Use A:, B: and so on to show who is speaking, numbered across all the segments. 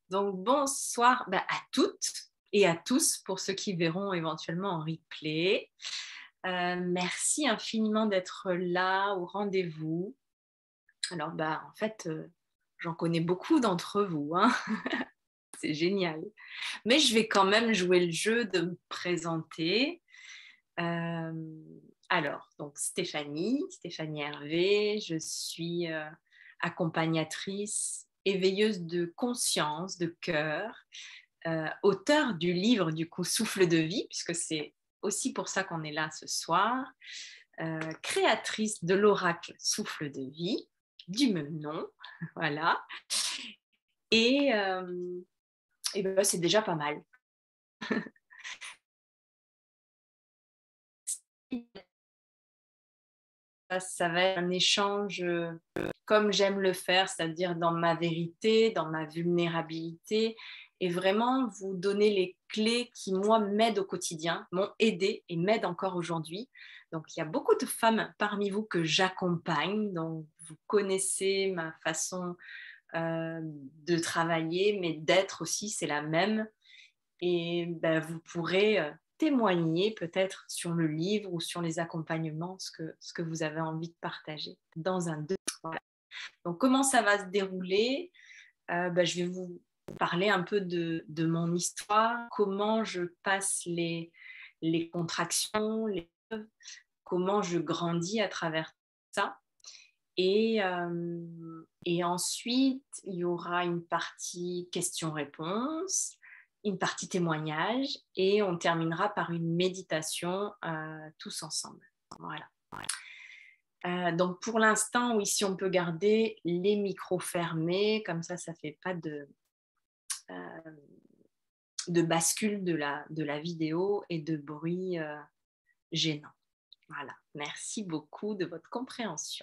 A: Donc, bonsoir à toutes et à tous pour ceux qui verront éventuellement en replay. Merci infiniment d'être là au rendez-vous. Alors, en fait, j'en connais beaucoup d'entre vous, hein. C'est génial. Mais je vais quand même jouer le jeu de me présenter. Euh, alors, donc Stéphanie Hervé, je suis accompagnatrice, éveilleuse de conscience, de cœur, auteure du livre du coup Souffle de vie, puisque c'est aussi pour ça qu'on est là ce soir, créatrice de l'oracle Souffle de vie, du même nom, voilà. Et, c'est déjà pas mal. Ça va être un échange comme j'aime le faire, c'est-à-dire dans ma vérité, dans ma vulnérabilité, et vraiment vous donner les clés qui, moi, m'aident au quotidien, m'ont aidé et m'aident encore aujourd'hui. Donc, il y a beaucoup de femmes parmi vous que j'accompagne, donc vous connaissez ma façon de travailler, mais d'être aussi, c'est la même. Et vous pourrez témoigner peut-être sur le livre ou sur les accompagnements, ce que vous avez envie de partager dans un deux. Voilà. Donc, comment ça va se dérouler? Je vais vous parler un peu de mon histoire, comment je passe les contractions, comment je grandis à travers ça. Et ensuite, il y aura une partie questions-réponses, une partie témoignage, et on terminera par une méditation tous ensemble. Voilà. Donc pour l'instant, oui, si on peut garder les micros fermés, comme ça ne fait pas de bascule de la vidéo et de bruit gênant. Voilà. Merci beaucoup de votre compréhension.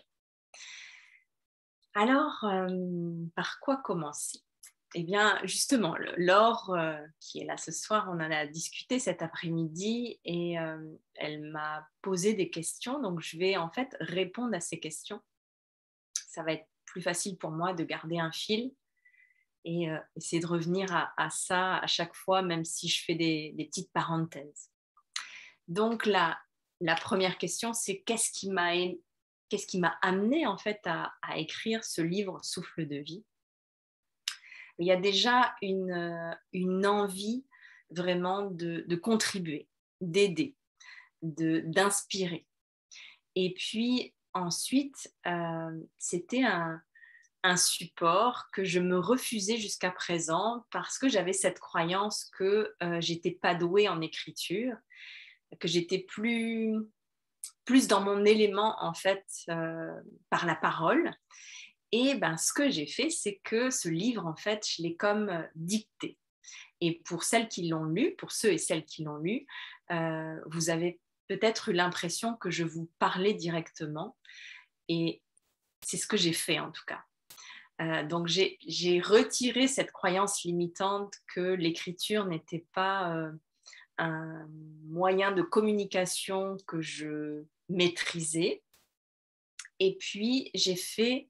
A: Alors, par quoi commencer? Eh bien, justement, Laure, qui est là ce soir, on en a discuté cet après-midi et elle m'a posé des questions. Donc, je vais en fait répondre à ces questions. Ça va être plus facile pour moi de garder un fil et essayer de revenir à ça à chaque fois, même si je fais des petites parenthèses. Donc, la première question, c'est qu'est-ce qui m'a amené en fait à écrire ce livre Souffle de vie? Il y a déjà une envie vraiment de contribuer, d'aider, d'inspirer. Et puis ensuite, c'était un support que je me refusais jusqu'à présent parce que j'avais cette croyance que j'étais pas douée en écriture, que j'étais plus dans mon élément en fait par la parole. Et ce que j'ai fait, c'est que ce livre, en fait, je l'ai comme dicté. Et pour celles qui l'ont lu, pour ceux et celles qui l'ont lu, vous avez peut-être eu l'impression que je vous parlais directement. Et c'est ce que j'ai fait, en tout cas. Donc, j'ai retiré cette croyance limitante que l'écriture n'était pas un moyen de communication que je maîtrisais. Et puis, j'ai fait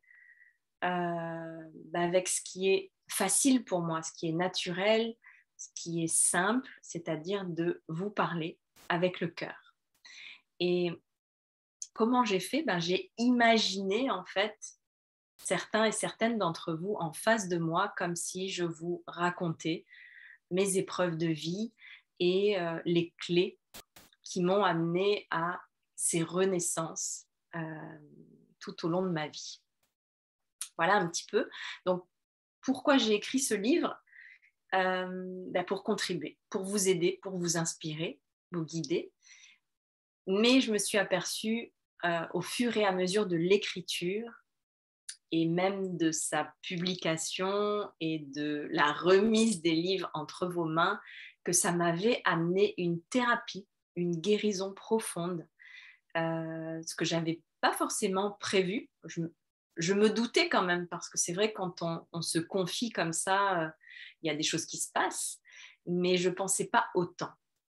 A: avec ce qui est facile pour moi, ce qui est naturel, ce qui est simple, c'est-à-dire de vous parler avec le cœur. Et comment j'ai fait? J'ai imaginé en fait certains et certaines d'entre vous en face de moi comme si je vous racontais mes épreuves de vie et les clés qui m'ont amené à ces renaissances tout au long de ma vie. Voilà un petit peu. Donc, pourquoi j'ai écrit ce livre? Pour contribuer, pour vous aider, pour vous inspirer, vous guider. Mais je me suis aperçue au fur et à mesure de l'écriture et même de sa publication et de la remise des livres entre vos mains que ça m'avait amené une thérapie, une guérison profonde, ce que je n'avais pas forcément prévu. Je me doutais quand même, parce que c'est vrai, quand on se confie comme ça, il y a des choses qui se passent, mais je ne pensais pas autant.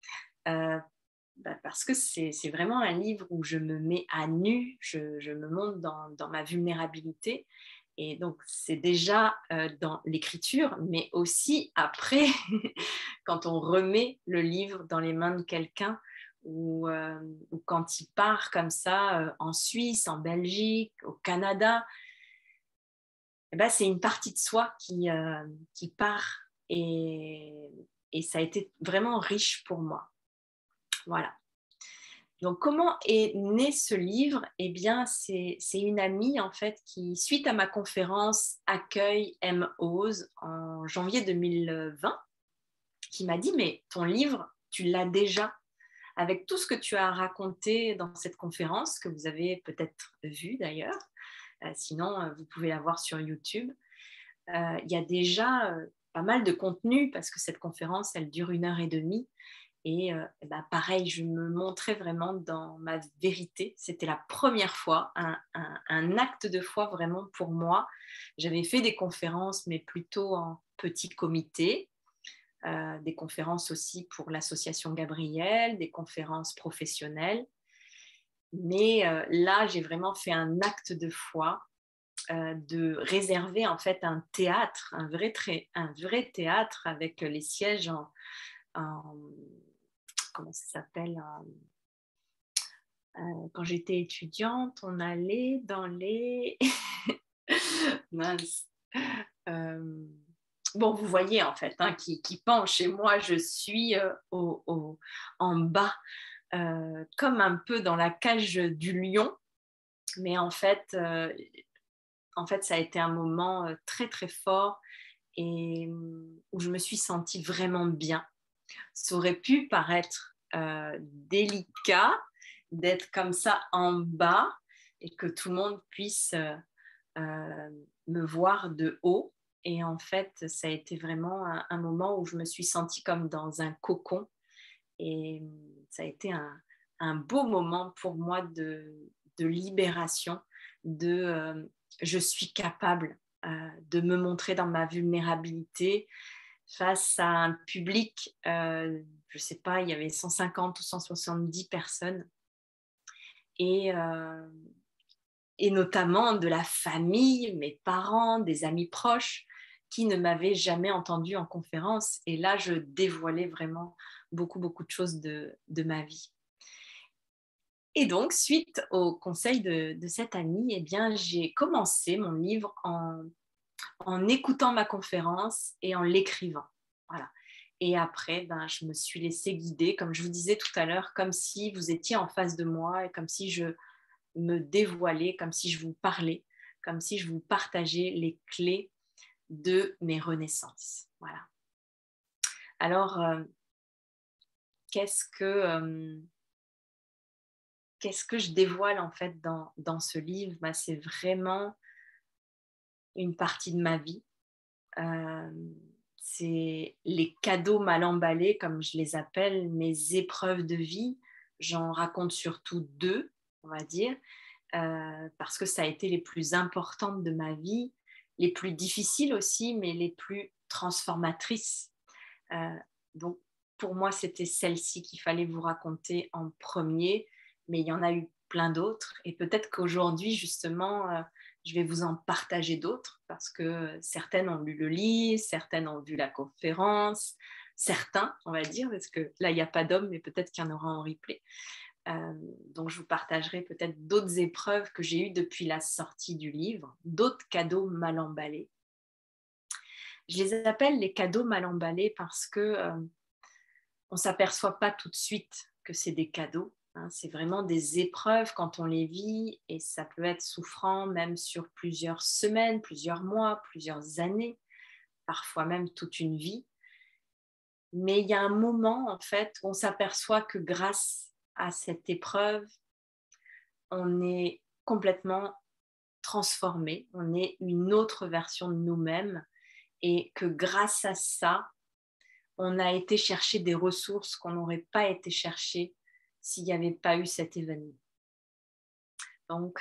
A: Parce que c'est vraiment un livre où je me mets à nu, je me montre dans ma vulnérabilité, Et donc, c'est déjà dans l'écriture, mais aussi après, quand on remet le livre dans les mains de quelqu'un ou quand il part comme ça en Suisse, en Belgique, au Canada, eh ben, c'est une partie de soi qui part et ça a été vraiment riche pour moi. Voilà. Donc, comment est né ce livre? Eh bien, c'est une amie, en fait, qui, suite à ma conférence Accueil M. Ose en janvier 2020, qui m'a dit, mais ton livre, tu l'as déjà, avec tout ce que tu as raconté dans cette conférence, que vous avez peut-être vu d'ailleurs. Sinon, vous pouvez la voir sur YouTube. Il y a déjà pas mal de contenu, parce que cette conférence, elle dure 1 heure et demie. Et bah, pareil, je me montrais vraiment dans ma vérité. C'était la première fois, un acte de foi vraiment pour moi. J'avais fait des conférences, mais plutôt en petit comité. Des conférences aussi pour l'association Gabriel, des conférences professionnelles. Mais là, j'ai vraiment fait un acte de foi, de réserver en fait un théâtre, un vrai théâtre avec les sièges en comment ça s'appelle quand j'étais étudiante, on allait dans les mince. Euh, Bon, vous voyez en fait qui penche et moi je suis en bas, comme un peu dans la cage du lion, mais en fait ça a été un moment très très fort et où je me suis sentie vraiment bien. Ça aurait pu paraître délicat d'être comme ça en bas et que tout le monde puisse me voir de haut. Et en fait, ça a été vraiment un moment où je me suis sentie comme dans un cocon. Et ça a été un beau moment pour moi de libération, je suis capable de me montrer dans ma vulnérabilité face à un public, je ne sais pas, il y avait 150 ou 170 personnes. Et, et notamment de la famille, mes parents, des amis proches qui ne m'avaient jamais entendue en conférence. Et là, je dévoilais vraiment beaucoup, beaucoup de choses de ma vie. Et donc, suite au conseil de cette amie, eh bien, j'ai commencé mon livre en écoutant ma conférence et en l'écrivant. Voilà. Et après, ben, je me suis laissée guider, comme je vous disais tout à l'heure, comme si vous étiez en face de moi et comme si je me dévoilais, comme si je vous parlais, comme si je vous partageais les clés de mes renaissances. Voilà. Alors, qu'est-ce que je dévoile en fait dans ce livre? Ben, c'est vraiment une partie de ma vie. C'est les cadeaux mal emballés, comme je les appelle, mes épreuves de vie. J'en raconte surtout 2, on va dire, parce que ça a été les plus importantes de ma vie, les plus difficiles aussi, mais les plus transformatrices. Euh, donc, pour moi, c'était celle-ci qu'il fallait vous raconter en premier, mais il y en a eu plein d'autres. Et peut-être qu'aujourd'hui, justement, je vais vous en partager d'autres parce que certaines ont lu le livre, certaines ont vu la conférence, certains, on va dire, parce que là, il n'y a pas d'hommes, mais peut-être qu'il y en aura en replay. Donc, je vous partagerai peut-être d'autres épreuves que j'ai eues depuis la sortie du livre, d'autres cadeaux mal emballés. Je les appelle les cadeaux mal emballés parce que on ne s'aperçoit pas tout de suite que c'est des cadeaux. Hein. C'est vraiment des épreuves quand on les vit et ça peut être souffrant même sur plusieurs semaines, plusieurs mois, plusieurs années, parfois même toute une vie. Mais il y a un moment en fait où on s'aperçoit que grâce à cette épreuve, on est complètement transformé, on est une autre version de nous-mêmes et que grâce à ça, on a été chercher des ressources qu'on n'aurait pas été chercher s'il n'y avait pas eu cet événement. Donc,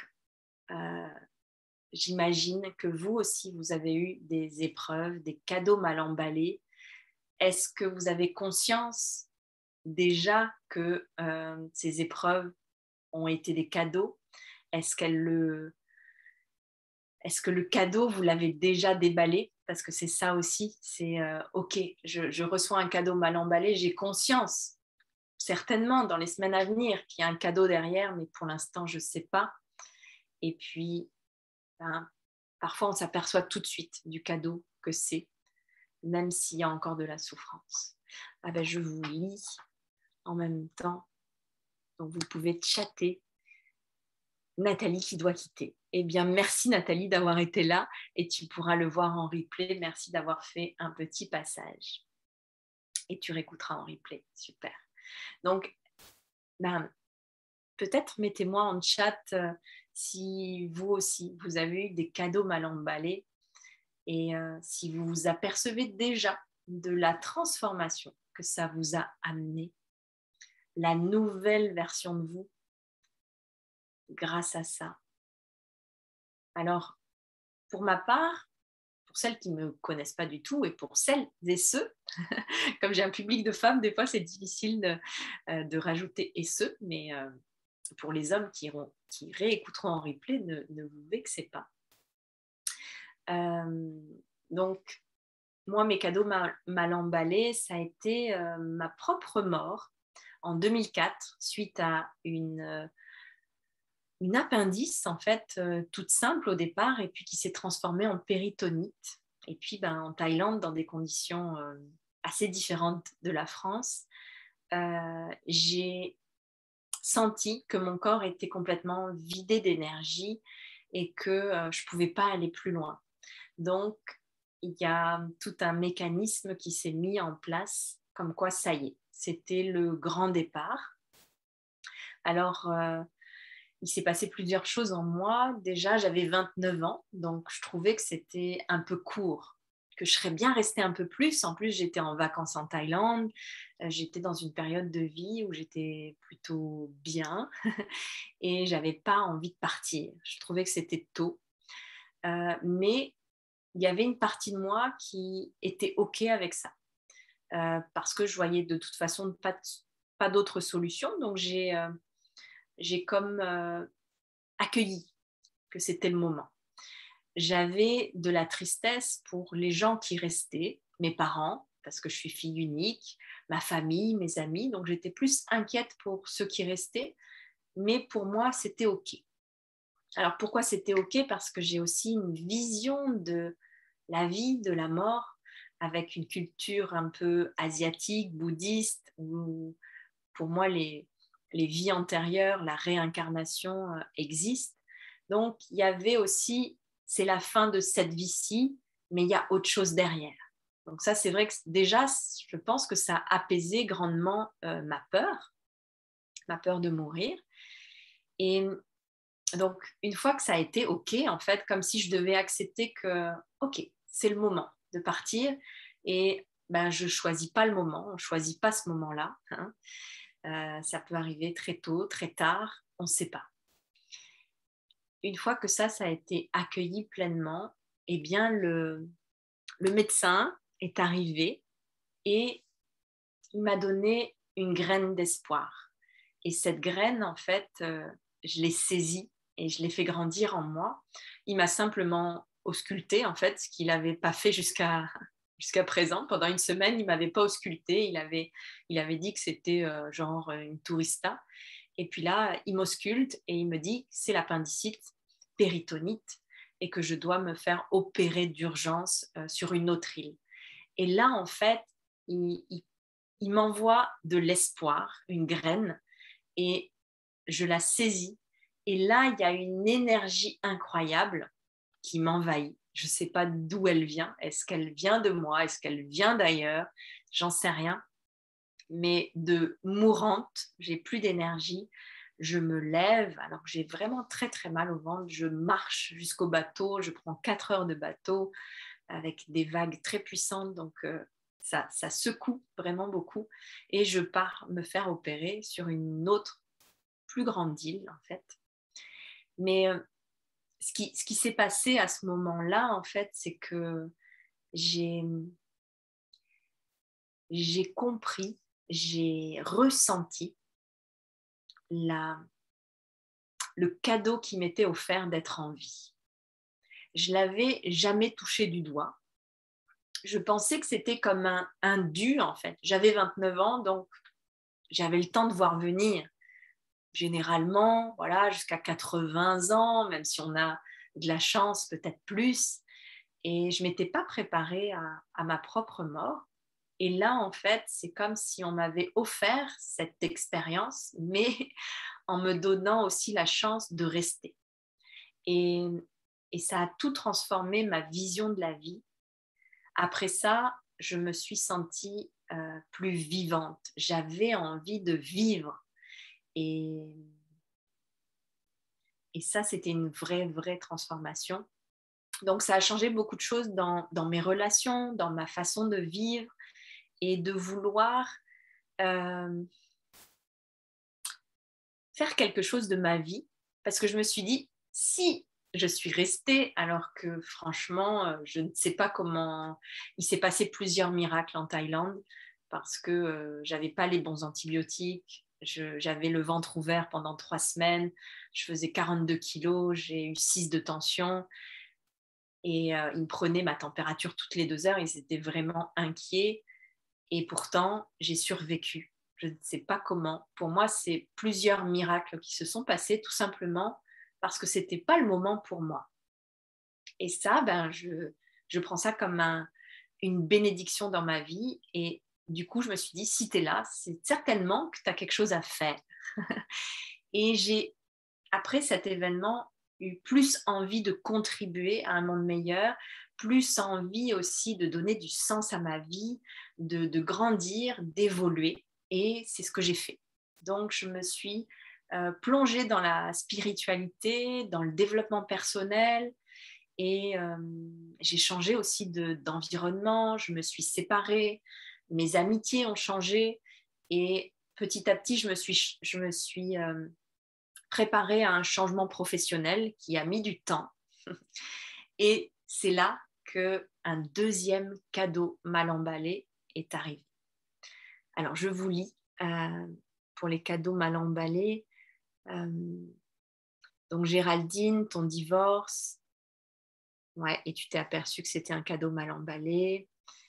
A: j'imagine que vous aussi, vous avez eu des épreuves, des cadeaux mal emballés. Est-ce que vous avez conscience déjà que ces épreuves ont été des cadeaux? Est-ce qu'elles Est-ce que le cadeau, vous l'avez déjà déballé? Parce que c'est ça aussi, c'est ok, je reçois un cadeau mal emballé, j'ai conscience, certainement dans les semaines à venir, qu'il y a un cadeau derrière, mais pour l'instant, je ne sais pas. Et puis, ben, parfois, on s'aperçoit tout de suite du cadeau que c'est, même s'il y a encore de la souffrance. Ah ben, je vous lis en même temps, donc vous pouvez chatter. Nathalie qui doit quitter. Eh bien, merci Nathalie d'avoir été là et tu pourras le voir en replay. Merci d'avoir fait un petit passage. Et tu réécouteras en replay. Super. Donc, ben, peut-être mettez-moi en chat si vous aussi, vous avez eu des cadeaux mal emballés et si vous vous apercevez déjà de la transformation que ça vous a amené, la nouvelle version de vous grâce à ça. Alors, pour ma part, pour celles qui ne me connaissent pas du tout et pour celles et ceux, comme j'ai un public de femmes, des fois c'est difficile de rajouter et ceux, mais pour les hommes qui réécouteront en replay, ne vous vexez pas. Donc, moi, mes cadeaux mal emballés, ça a été ma propre mort en 2004, suite à une appendice, en fait, toute simple au départ, et puis qui s'est transformée en péritonite. Et puis, ben, en Thaïlande, dans des conditions assez différentes de la France, j'ai senti que mon corps était complètement vidé d'énergie et que je ne pouvais pas aller plus loin. Donc, il y a tout un mécanisme qui s'est mis en place, comme quoi ça y est, c'était le grand départ. Alors, il s'est passé plusieurs choses en moi. Déjà, j'avais 29 ans, donc je trouvais que c'était un peu court, que je serais bien restée un peu plus. En plus, j'étais en vacances en Thaïlande. J'étais dans une période de vie où j'étais plutôt bien et j'avais pas envie de partir. Je trouvais que c'était tôt. Mais il y avait une partie de moi qui était OK avec ça. Parce que je voyais de toute façon pas d'autre solution. Donc, j'ai comme accueilli que c'était le moment. J'avais de la tristesse pour les gens qui restaient, mes parents, parce que je suis fille unique, ma famille, mes amis. Donc, j'étais plus inquiète pour ceux qui restaient. Mais pour moi, c'était OK. Alors, pourquoi c'était OK? Parce que j'ai aussi une vision de la vie, de la mort, avec une culture un peu asiatique, bouddhiste, où pour moi, les vies antérieures, la réincarnation existent. Donc, il y avait aussi, c'est la fin de cette vie-ci, mais il y a autre chose derrière. Donc ça, c'est vrai que déjà, je pense que ça a apaisé grandement ma peur de mourir. Et donc, une fois que ça a été OK, en fait, comme si je devais accepter que, OK, c'est le moment de partir et ben, je ne choisis pas le moment, on ne choisit pas ce moment-là. Hein. Ça peut arriver très tôt, très tard, on ne sait pas. Une fois que ça a été accueilli pleinement, eh bien, le médecin est arrivé et il m'a donné une graine d'espoir. Et cette graine, en fait, je l'ai saisie et je l'ai fait grandir en moi. Il m'a simplement ausculté, en fait, ce qu'il n'avait pas fait jusqu'à présent. Pendant une semaine, il ne m'avait pas ausculté. Il avait dit que c'était genre une tourista. Et puis là, il m'ausculte et il me dit que c'est l'appendicite, péritonite, et que je dois me faire opérer d'urgence sur une autre île. Et là, en fait, il m'envoie de l'espoir, une graine, et je la saisis. Et là, il y a une énergie incroyable qui m'envahit. Je ne sais pas d'où elle vient. Est-ce qu'elle vient de moi? Est-ce qu'elle vient d'ailleurs? J'en sais rien. Mais de mourante, j'ai plus d'énergie. Je me lève alors que j'ai vraiment très très mal au ventre. Je marche jusqu'au bateau. Je prends 4 heures de bateau avec des vagues très puissantes. Donc, ça secoue vraiment beaucoup. Et je pars me faire opérer sur une autre, plus grande île, en fait. Mais ce qui s'est passé à ce moment-là, en fait, c'est que j'ai compris, j'ai ressenti le cadeau qui m'était offert d'être en vie. je l'avais jamais touché du doigt. Je pensais que c'était comme un dû, en fait. J'avais 29 ans, donc j'avais le temps de voir venir. Généralement, voilà, jusqu'à 80 ans, même si on a de la chance, peut-être plus. Et je ne m'étais pas préparée à ma propre mort. Et là, en fait, c'est comme si on m'avait offert cette expérience, mais en me donnant aussi la chance de rester. Et, et ça a tout transformé ma vision de la vie. Après ça, je me suis sentie plus vivante. J'avais envie de vivre. Et, et ça, c'était une vraie transformation. Donc, ça a changé beaucoup de choses dans mes relations, dans ma façon de vivre et de vouloir euh, faire quelque chose de ma vie. Parce que je me suis dit, si je suis restée, alors que franchement, je ne sais pas comment... Il s'est passé plusieurs miracles en Thaïlande parce que j'avais pas les bons antibiotiques. J'avais le ventre ouvert pendant 3 semaines. Je faisais 42 kilos. J'ai eu 6 de tension. Et ils me prenaient ma température toutes les 2 heures. Ils étaient vraiment inquiets. Et pourtant, j'ai survécu. Je ne sais pas comment. Pour moi, c'est plusieurs miracles qui se sont passés tout simplement parce que ce n'était pas le moment pour moi. Et ça, je prends ça comme une bénédiction dans ma vie. Et du coup, je me suis dit, si tu es là, c'est certainement que tu as quelque chose à faire. Et j'ai, après cet événement, eu plus envie de contribuer à un monde meilleur, plus envie aussi de donner du sens à ma vie, de grandir, d'évoluer. Et c'est ce que j'ai fait. Donc, je me suis plongée dans la spiritualité, dans le développement personnel. Et j'ai changé aussi d'environnement, je me suis séparée, mes amitiés ont changé. Et petit à petit, je me suis préparée à un changement professionnel qui a mis du temps. Et c'est là qu'un deuxième cadeau mal emballé est arrivé. Alors, je vous lis pour les cadeaux mal emballés. Donc, Géraldine, ton divorce. Ouais, et tu t'es aperçu que c'était un cadeau mal emballé.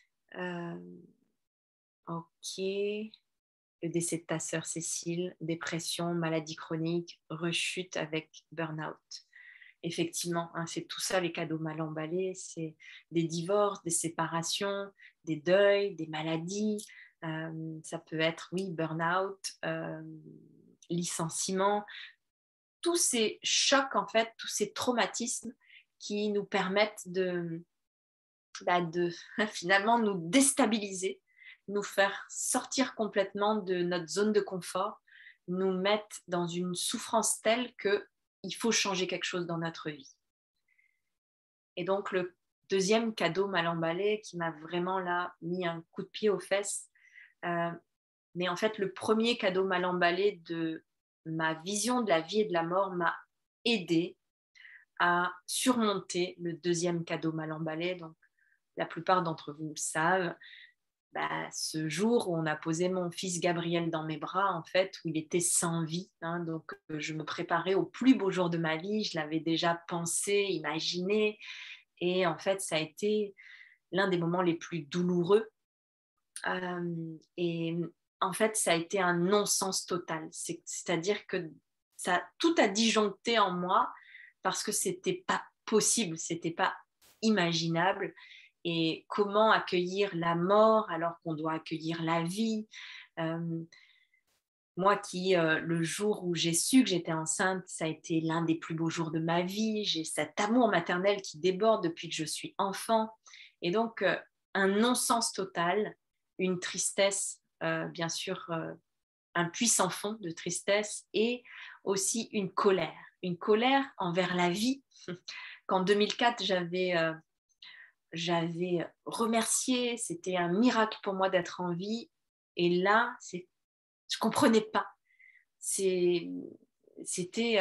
A: Ok. Le décès de ta sœur Cécile, dépression, maladie chronique, rechute avec burn-out. Effectivement, hein, c'est tout ça les cadeaux mal emballés, c'est des divorces, des séparations, des deuils, des maladies, ça peut être, oui, burn-out, licenciement, tous ces chocs, en fait, tous ces traumatismes qui nous permettent de finalement nous déstabiliser, nous faire sortir complètement de notre zone de confort, nous mettre dans une souffrance telle qu'il faut changer quelque chose dans notre vie. Et donc, le deuxième cadeau mal emballé qui m'a vraiment là mis un coup de pied aux fesses, mais en fait, le premier cadeau mal emballé de ma vision de la vie et de la mort m'a aidé à surmonter le deuxième cadeau mal emballé. Donc, la plupart d'entre vous le savent, ce jour où on a posé mon fils Gabriel dans mes bras, en fait, où il était sans vie. Hein, donc, je me préparais au plus beau jour de ma vie. Je l'avais déjà pensé, imaginé. Et en fait, ça a été l'un des moments les plus douloureux. Et en fait, ça a été un non-sens total. C'est-à-dire que tout a disjoncté en moi parce que c'était pas possible, c'était pas imaginable. Et comment accueillir la mort alors qu'on doit accueillir la vie. Moi qui, le jour où j'ai su que j'étais enceinte, ça a été l'un des plus beaux jours de ma vie. J'ai cet amour maternel qui déborde depuis que je suis enfant. Et donc, un non-sens total, une tristesse, bien sûr, un puissant fond de tristesse et aussi une colère envers la vie. Qu'en 2004, j'avais remercié, c'était un miracle pour moi d'être en vie. Et là, je ne comprenais pas. C'était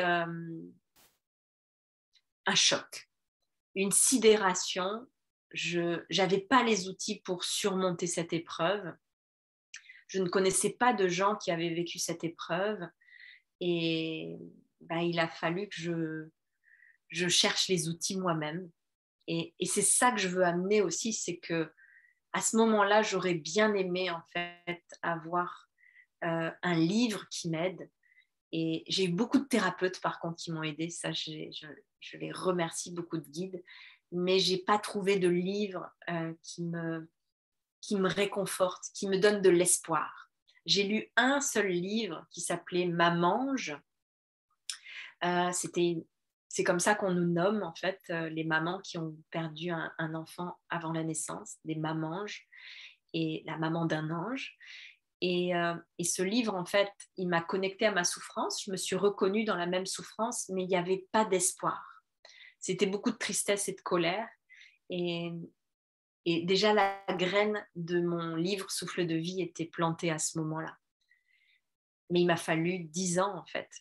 A: un choc, une sidération. Je n'avais pas les outils pour surmonter cette épreuve. Je ne connaissais pas de gens qui avaient vécu cette épreuve. Et il a fallu que je cherche les outils moi-même. Et c'est ça que je veux amener aussi, c'est que à ce moment-là, j'aurais bien aimé en fait avoir un livre qui m'aide. Et j'ai eu beaucoup de thérapeutes par contre qui m'ont aidé, ça je les remercie, beaucoup de guides, mais j'ai pas trouvé de livre qui me réconforte, qui me donne de l'espoir. J'ai lu un seul livre qui s'appelait Mamange. C'est comme ça qu'on nous nomme en fait, les mamans qui ont perdu un enfant avant la naissance, des mamanges, et la maman d'un ange. Et ce livre, en fait, il m'a connectée à ma souffrance. Je me suis reconnue dans la même souffrance, mais il n'y avait pas d'espoir. C'était beaucoup de tristesse et de colère. Et, et déjà, la graine de mon livre Souffle de vie était plantée à ce moment-là. Mais il m'a fallu 10 ans, en fait,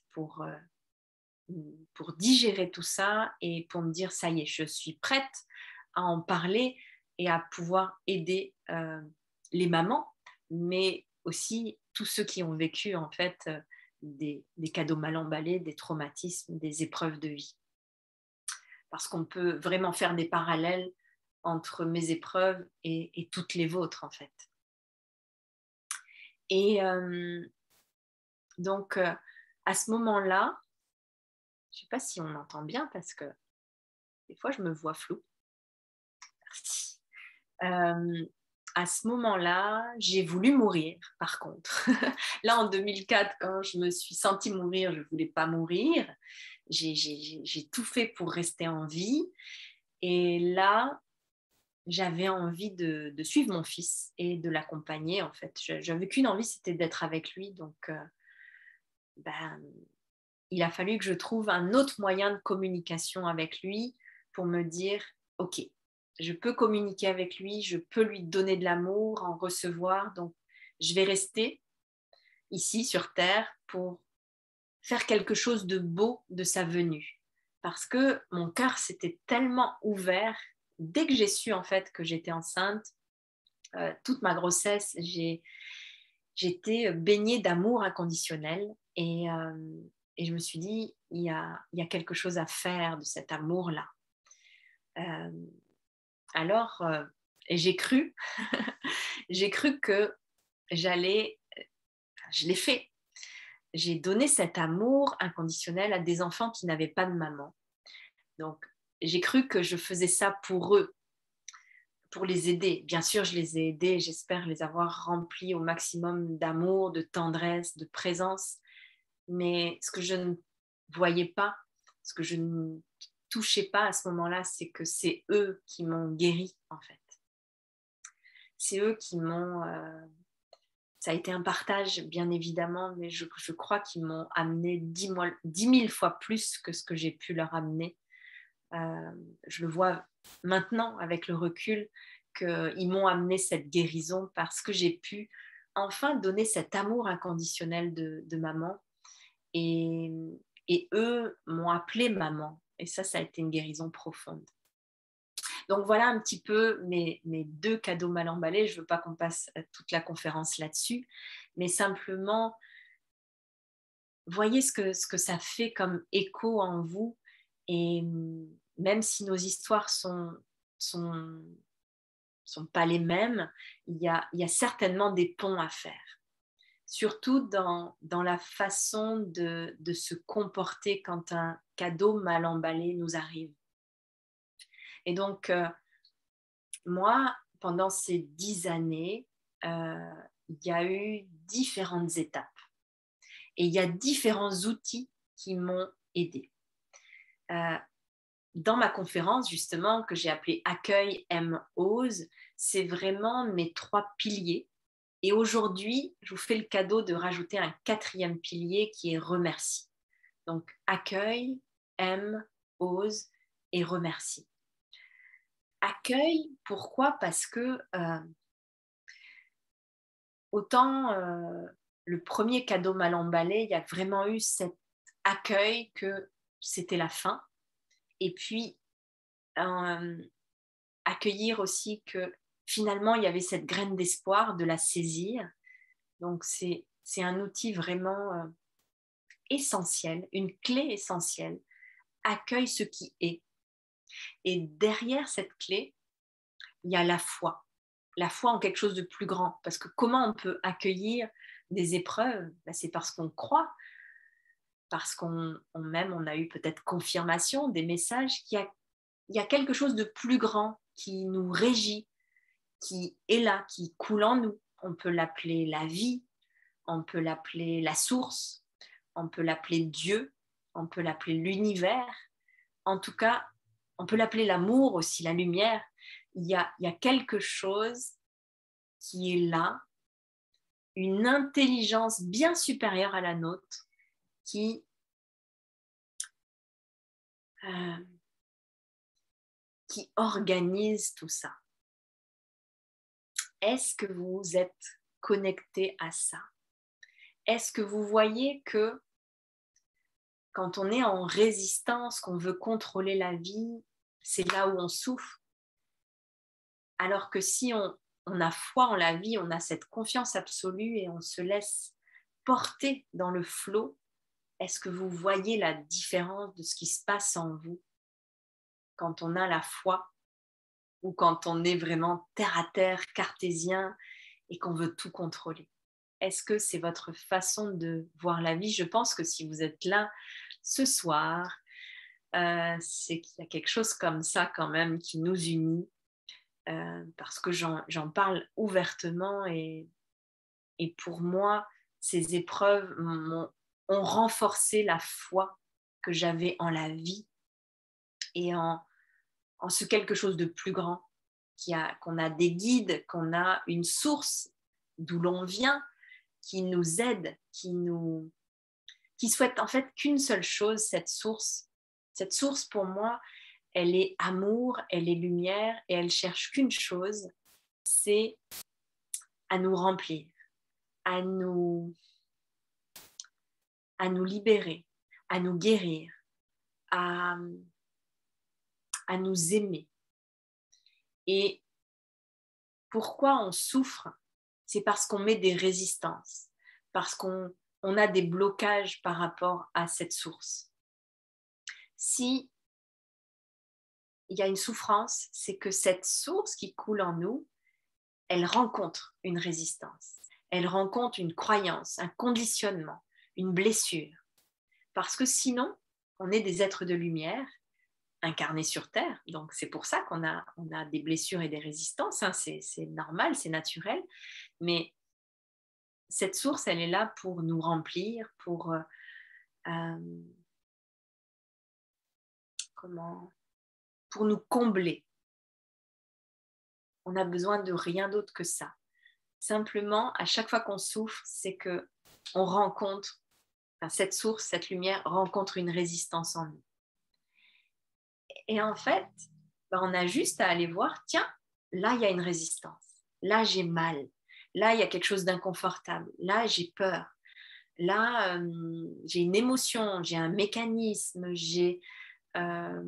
A: pour digérer tout ça et pour me dire, ça y est, je suis prête à en parler et à pouvoir aider les mamans, mais aussi tous ceux qui ont vécu en fait des cadeaux mal emballés, des traumatismes, des épreuves de vie. Parce qu'on peut vraiment faire des parallèles entre mes épreuves et toutes les vôtres en fait. Et donc à ce moment-là, je ne sais pas si on entend bien parce que des fois je me vois floue. Merci. À ce moment-là, j'ai voulu mourir, par contre. Là, en 2004, quand je me suis sentie mourir, je ne voulais pas mourir. J'ai tout fait pour rester en vie. Et là, j'avais envie de suivre mon fils et de l'accompagner, en fait. J'avais qu'une envie, c'était d'être avec lui. Donc, il a fallu que je trouve un autre moyen de communication avec lui pour me dire, OK, je peux communiquer avec lui, je peux lui donner de l'amour, en recevoir. Donc, je vais rester ici sur Terre pour faire quelque chose de beau de sa venue. Parce que mon cœur s'était tellement ouvert dès que j'ai su en fait que j'étais enceinte. Toute ma grossesse, j'étais baignée d'amour inconditionnel et je me suis dit, il y a quelque chose à faire de cet amour-là. Euh, alors, j'ai cru, j'ai cru que j'allais, je l'ai fait. J'ai donné cet amour inconditionnel à des enfants qui n'avaient pas de maman. Donc, j'ai cru que je faisais ça pour eux, pour les aider. Bien sûr, je les ai aidés, j'espère les avoir remplis au maximum d'amour, de tendresse, de présence. Mais ce que je ne voyais pas, ce que je ne touchais pas à ce moment-là, c'est que c'est eux qui m'ont guéri, en fait. C'est eux qui m'ont... ça a été un partage, bien évidemment, mais je crois qu'ils m'ont amené 10 000 fois plus que ce que j'ai pu leur amener. Je le vois maintenant avec le recul qu'ils m'ont amené cette guérison parce que j'ai pu enfin donner cet amour inconditionnel de maman. Et eux m'ont appelée maman. Et ça a été une guérison profonde. Donc voilà un petit peu mes 2 cadeaux mal emballés. Je ne veux pas qu'on passe toute la conférence là-dessus, mais simplement, voyez ce que ça fait comme écho en vous. Et même si nos histoires sont pas les mêmes, il y a certainement des ponts à faire. Surtout dans la façon de se comporter quand un cadeau mal emballé nous arrive. Et donc, moi, pendant ces 10 années, il y a eu différentes étapes. Et il y a différents outils qui m'ont aidée. Dans ma conférence, justement, que j'ai appelée Accueil, aime, ose, c'est vraiment mes 3 piliers. Et aujourd'hui, je vous fais le cadeau de rajouter un 4e pilier qui est remercie. Donc, accueille, aime, ose et remercie. Accueille, pourquoi? Parce que autant le premier cadeau mal emballé, il y a vraiment eu cet accueil que c'était la fin. Et puis, accueillir aussi que finalement, il y avait cette graine d'espoir, de la saisir. Donc, c'est un outil vraiment essentiel, une clé essentielle. Accueille ce qui est. Et derrière cette clé, il y a la foi en quelque chose de plus grand. Parce que comment on peut accueillir des épreuves? Ben, c'est parce qu'on croit, parce on a eu peut-être confirmation des messages il y a quelque chose de plus grand qui nous régit, qui est là, qui coule en nous. On peut l'appeler la vie, on peut l'appeler la source, on peut l'appeler Dieu, on peut l'appeler l'univers. En tout cas, on peut l'appeler l'amour aussi, la lumière. Il y a quelque chose qui est là, une intelligence bien supérieure à la nôtre qui, euh, qui organise tout ça. Est-ce que vous êtes connecté à ça? Est-ce que vous voyez que quand on est en résistance, qu'on veut contrôler la vie, c'est là où on souffre? Alors que si on a foi en la vie, on a cette confiance absolue et on se laisse porter dans le flot, est-ce que vous voyez la différence de ce qui se passe en vous quand on a la foi ou quand on est vraiment terre à terre, cartésien et qu'on veut tout contrôler? Est-ce que c'est votre façon de voir la vie? Je pense que si vous êtes là ce soir, c'est qu'il y a quelque chose comme ça quand même qui nous unit, parce que j'en parle ouvertement et pour moi, ces épreuves ont renforcé la foi que j'avais en la vie et en ce quelque chose de plus grand, qu'on a des guides, qu'on a une source d'où l'on vient, qui nous aide, qui souhaite en fait qu'une seule chose, cette source. Cette source, pour moi, elle est amour, elle est lumière et elle cherche qu'une chose, c'est à nous remplir, à nous, à nous libérer, à nous guérir, à, à nous aimer. Et pourquoi on souffre? C'est parce qu'on met des résistances, parce qu'on a des blocages par rapport à cette source. Si il y a une souffrance, c'est que cette source qui coule en nous, elle rencontre une résistance, elle rencontre une croyance, un conditionnement, une blessure. Parce que sinon, on est des êtres de lumière incarnés sur Terre. Donc, c'est pour ça qu'on a des blessures et des résistances. Hein. C'est normal, c'est naturel. Mais cette source, elle est là pour nous remplir, pour nous combler. On n'a besoin de rien d'autre que ça. Simplement, à chaque fois qu'on souffre, c'est que on rencontre, cette source, cette lumière rencontre une résistance en nous. Et en fait, on a juste à aller voir, tiens, là, il y a une résistance. Là, j'ai mal. Là, il y a quelque chose d'inconfortable. Là, j'ai peur. Là, j'ai une émotion, j'ai un mécanisme, j'ai un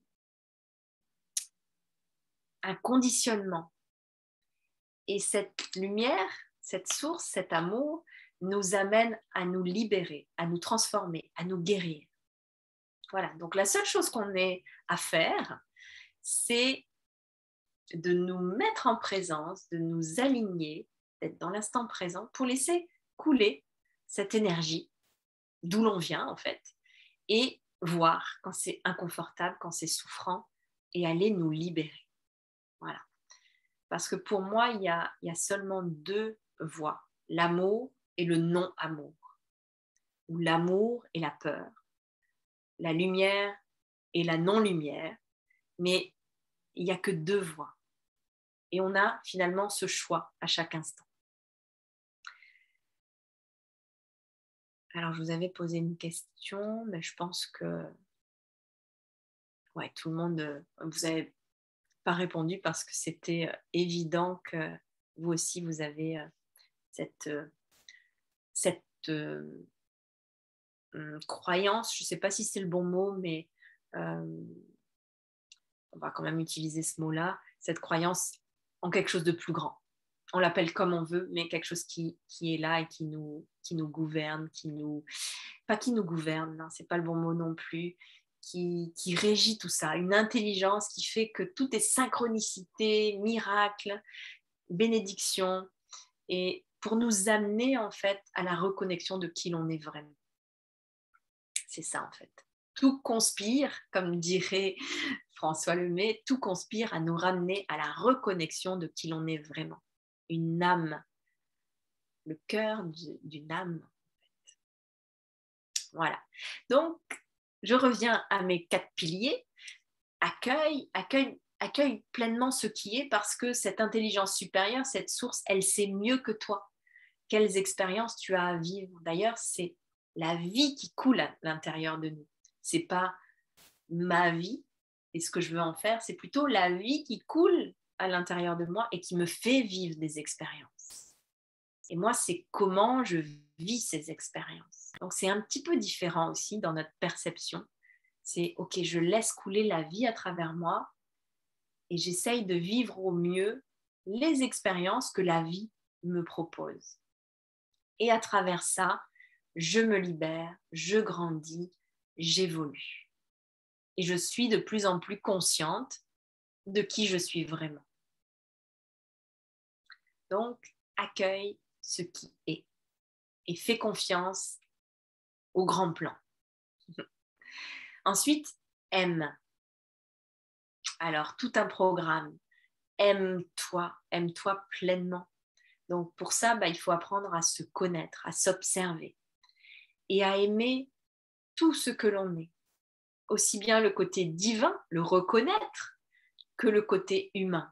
A: conditionnement. Et cette lumière, cette source, cet amour nous amène à nous libérer, à nous transformer, à nous guérir. Voilà, donc la seule chose qu'on ait à faire, c'est de nous mettre en présence, de nous aligner, d'être dans l'instant présent pour laisser couler cette énergie d'où l'on vient en fait et voir quand c'est inconfortable, quand c'est souffrant et aller nous libérer. Voilà. Parce que pour moi, il y a seulement deux voies, l'amour et le non-amour, ou l'amour et la peur, la lumière et la non-lumière, mais il n'y a que deux voies. Et on a finalement ce choix à chaque instant. Alors, je vous avais posé une question, mais je pense que tout le monde, vous n'avez pas répondu parce que c'était évident que vous aussi, vous avez cette croyance, je ne sais pas si c'est le bon mot, mais on va quand même utiliser ce mot-là, cette croyance en quelque chose de plus grand. On l'appelle comme on veut, mais quelque chose qui est là et qui nous gouverne, pas qui nous gouverne, ce n'est pas le bon mot non plus, qui régit tout ça, une intelligence qui fait que tout est synchronicité, miracle, bénédiction, et pour nous amener en fait à la reconnexion de qui l'on est vraiment. C'est ça en fait. Tout conspire, comme dirait François Lemay, tout conspire à nous ramener à la reconnexion de qui l'on est vraiment. Une âme, le cœur d'une âme. Voilà. Donc, je reviens à mes 4 piliers. Accueille pleinement ce qui est, parce que cette intelligence supérieure, cette source, elle sait mieux que toi quelles expériences tu as à vivre. D'ailleurs, c'est la vie qui coule à l'intérieur de nous. C'est pas ma vie et ce que je veux en faire, c'est plutôt la vie qui coule à l'intérieur de moi et qui me fait vivre des expériences. Et moi, c'est comment je vis ces expériences. Donc, c'est un petit peu différent aussi dans notre perception. C'est, ok, je laisse couler la vie à travers moi et j'essaye de vivre au mieux les expériences que la vie me propose. Et à travers ça, je me libère, je grandis, j'évolue. Et je suis de plus en plus consciente de qui je suis vraiment. Donc, accueille ce qui est et fais confiance au grand plan. Ensuite, aime. Alors, tout un programme. Aime-toi pleinement. Donc, pour ça, il faut apprendre à se connaître, à s'observer et à aimer tout ce que l'on est. Aussi bien le côté divin, le reconnaître, que le côté humain.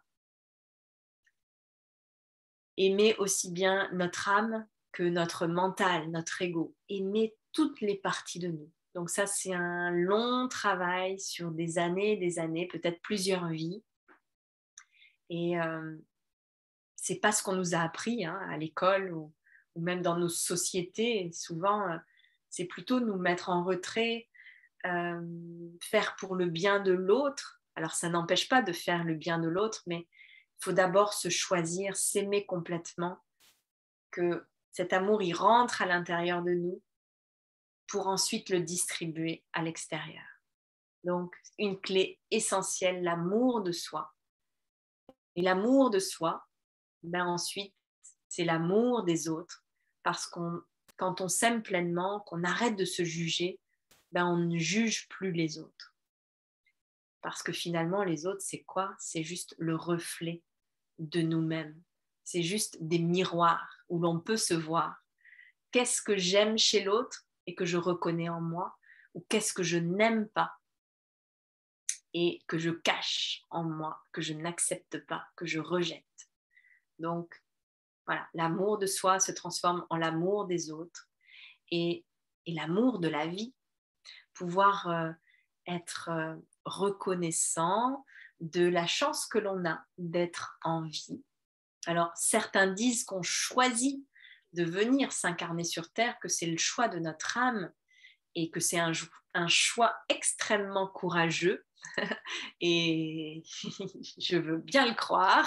A: Aimer aussi bien notre âme que notre mental, notre ego. Aimer toutes les parties de nous. Donc ça, c'est un long travail sur des années, peut-être plusieurs vies. Et c'est pas ce qu'on nous a appris à l'école ou même dans nos sociétés. Souvent, c'est plutôt nous mettre en retrait, faire pour le bien de l'autre. Alors, ça n'empêche pas de faire le bien de l'autre, mais il faut d'abord se choisir, s'aimer complètement, que cet amour, il rentre à l'intérieur de nous pour ensuite le distribuer à l'extérieur. Donc, une clé essentielle, l'amour de soi. Et l'amour de soi, ensuite, c'est l'amour des autres, parce que quand on s'aime pleinement, qu'on arrête de se juger, on ne juge plus les autres. Parce que finalement, les autres, c'est quoi? C'est juste le reflet de nous-mêmes. C'est juste des miroirs où l'on peut se voir. Qu'est-ce que j'aime chez l'autre et que je reconnais en moi? Ou qu'est-ce que je n'aime pas et que je cache en moi, que je n'accepte pas, que je rejette? Donc, voilà, l'amour de soi se transforme en l'amour des autres et l'amour de la vie. Pouvoir être reconnaissant de la chance que l'on a d'être en vie. Alors, certains disent qu'on choisit de venir s'incarner sur Terre, que c'est le choix de notre âme et que c'est un choix extrêmement courageux. Et je veux bien le croire.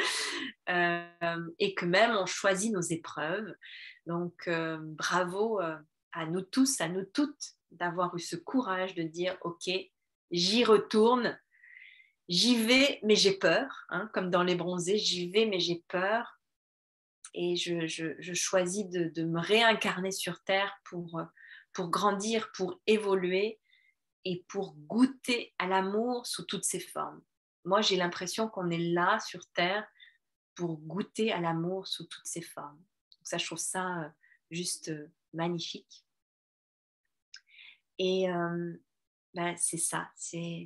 A: Et que même on choisit nos épreuves. Donc, bravo à nous tous, à nous toutes, d'avoir eu ce courage de dire, ok, j'y retourne, j'y vais, mais j'ai peur, comme dans Les Bronzés, j'y vais, mais j'ai peur. Et je choisis de me réincarner sur Terre pour grandir, pour évoluer et pour goûter à l'amour sous toutes ses formes. Moi, j'ai l'impression qu'on est là sur Terre pour goûter à l'amour sous toutes ses formes. Donc ça, je trouve ça juste magnifique. Et c'est ça, c'est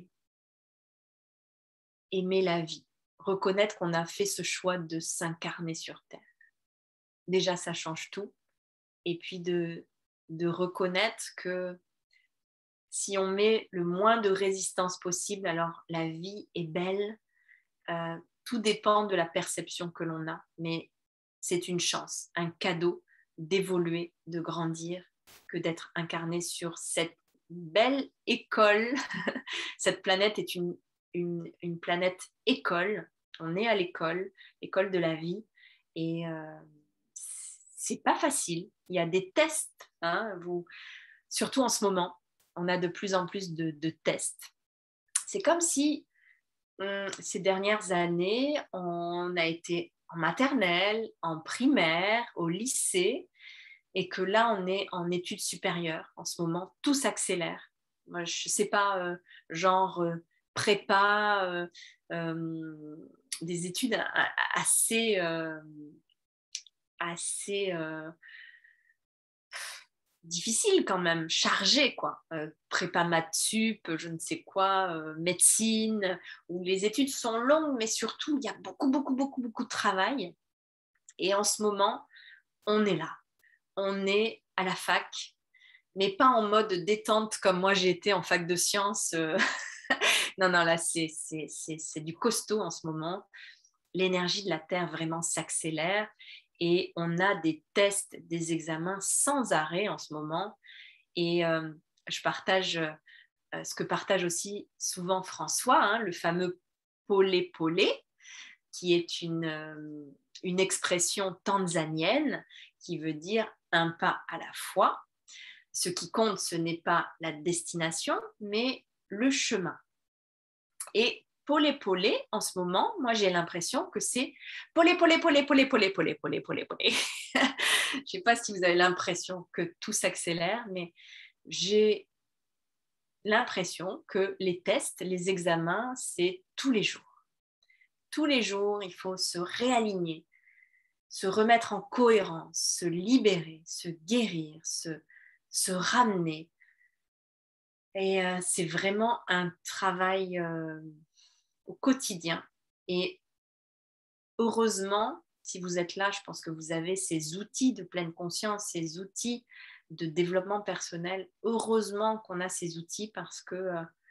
A: aimer la vie, reconnaître qu'on a fait ce choix de s'incarner sur Terre. Déjà, ça change tout. Et puis de reconnaître que si on met le moins de résistance possible, alors la vie est belle. Tout dépend de la perception que l'on a, mais c'est une chance, un cadeau d'évoluer, de grandir, que d'être incarné sur cette belle école. Cette planète est une planète école. On est à l'école de la vie, et c'est pas facile. Il y a des tests, surtout en ce moment. on a de plus en plus de tests. C'est comme si ces dernières années, on a été en maternelle, en primaire, au lycée, et que là, on est en études supérieures. En ce moment, tout s'accélère. Moi, je ne sais pas, genre prépa, des études assez, assez difficiles quand même, chargées, quoi. Prépa maths sup, je ne sais quoi, médecine, où les études sont longues, mais surtout, il y a beaucoup, beaucoup, beaucoup, beaucoup de travail. Et en ce moment, on est là. On est à la fac, mais pas en mode détente comme moi j'ai été en fac de sciences. Non, non, là, c'est du costaud en ce moment. L'énergie de la Terre vraiment s'accélère et on a des tests, des examens sans arrêt en ce moment. Et je partage ce que partage aussi souvent François, hein, le fameux polé-polé, qui est une expression tanzanienne qui veut dire un pas à la fois. Ce qui compte, ce n'est pas la destination, mais le chemin. Et polé-polé, en ce moment, moi j'ai l'impression que c'est polé-polé-polé, polé-polé, polé-polé, polé-polé. Je ne sais pas si vous avez l'impression que tout s'accélère, mais j'ai l'impression que les tests, les examens, c'est tous les jours. Tous les jours, il faut se réaligner, se remettre en cohérence, se libérer, se guérir, se ramener. Et c'est vraiment un travail au quotidien. Et heureusement, si vous êtes là, je pense que vous avez ces outils de pleine conscience, ces outils de développement personnel. Heureusement qu'on a ces outils parce que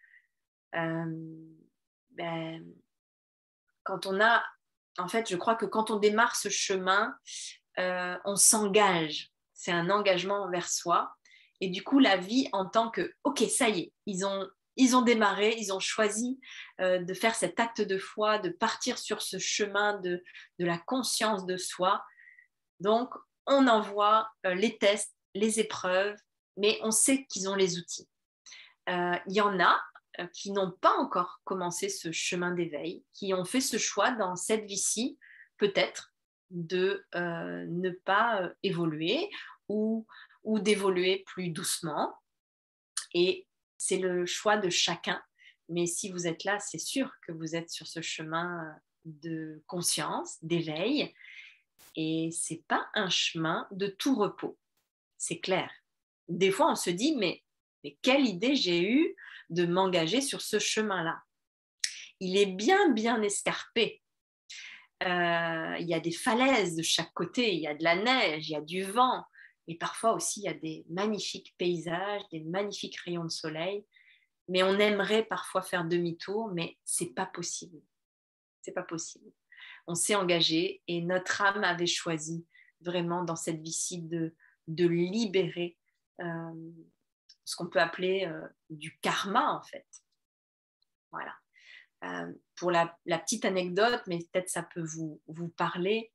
A: ben, quand on a, en fait, je crois que quand on démarre ce chemin, on s'engage. C'est un engagement envers soi. Et du coup, la vie en tant que, ok, ça y est, ils ont démarré, ils ont choisi de faire cet acte de foi, de partir sur ce chemin de la conscience de soi. Donc, on envoie les tests, les épreuves, mais on sait qu'ils ont les outils. Il y en a qui n'ont pas encore commencé ce chemin d'éveil, qui ont fait ce choix dans cette vie-ci, peut-être, de ne pas évoluer ou d'évoluer plus doucement. Et c'est le choix de chacun. Mais si vous êtes là, c'est sûr que vous êtes sur ce chemin de conscience, d'éveil. Et ce n'est pas un chemin de tout repos, c'est clair. Des fois, on se dit, mais quelle idée j'ai eue de m'engager sur ce chemin-là. Il est bien, bien escarpé. Il y a des falaises de chaque côté, il y a de la neige, il y a du vent, et parfois aussi il y a des magnifiques paysages, des magnifiques rayons de soleil, mais on aimerait parfois faire demi-tour, mais c'est pas possible. C'est pas possible. On s'est engagé et notre âme avait choisi vraiment dans cette vie-ci de libérer ce qu'on peut appeler du karma en fait. Voilà. Pour la petite anecdote, mais peut-être ça peut vous parler,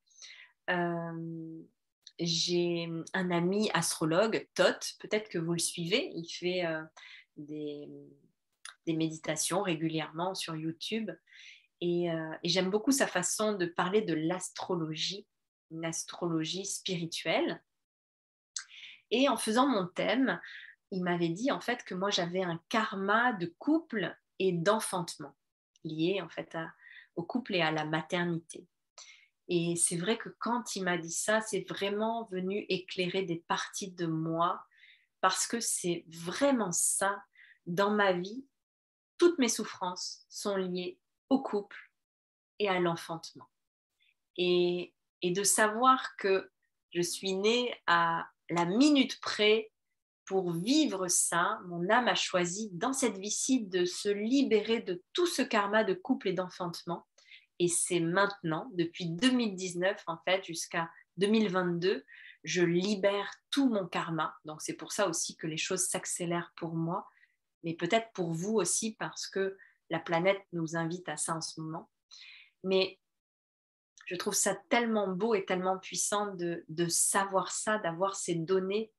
A: j'ai un ami astrologue, Toth, peut-être que vous le suivez, il fait des méditations régulièrement sur YouTube et j'aime beaucoup sa façon de parler de l'astrologie, une astrologie spirituelle. Et en faisant mon thème, il m'avait dit en fait que moi j'avais un karma de couple et d'enfantement lié en fait au couple et à la maternité. Et c'est vrai que quand il m'a dit ça, c'est vraiment venu éclairer des parties de moi parce que c'est vraiment ça dans ma vie. Toutes mes souffrances sont liées au couple et à l'enfantement. Et de savoir que je suis née à la minute près pour vivre ça, mon âme a choisi dans cette vie-ci de se libérer de tout ce karma de couple et d'enfantement. Et c'est maintenant, depuis 2019 en fait, jusqu'à 2022, je libère tout mon karma. Donc c'est pour ça aussi que les choses s'accélèrent pour moi, mais peut-être pour vous aussi parce que la planète nous invite à ça en ce moment. Mais je trouve ça tellement beau et tellement puissant de savoir ça, d'avoir ces données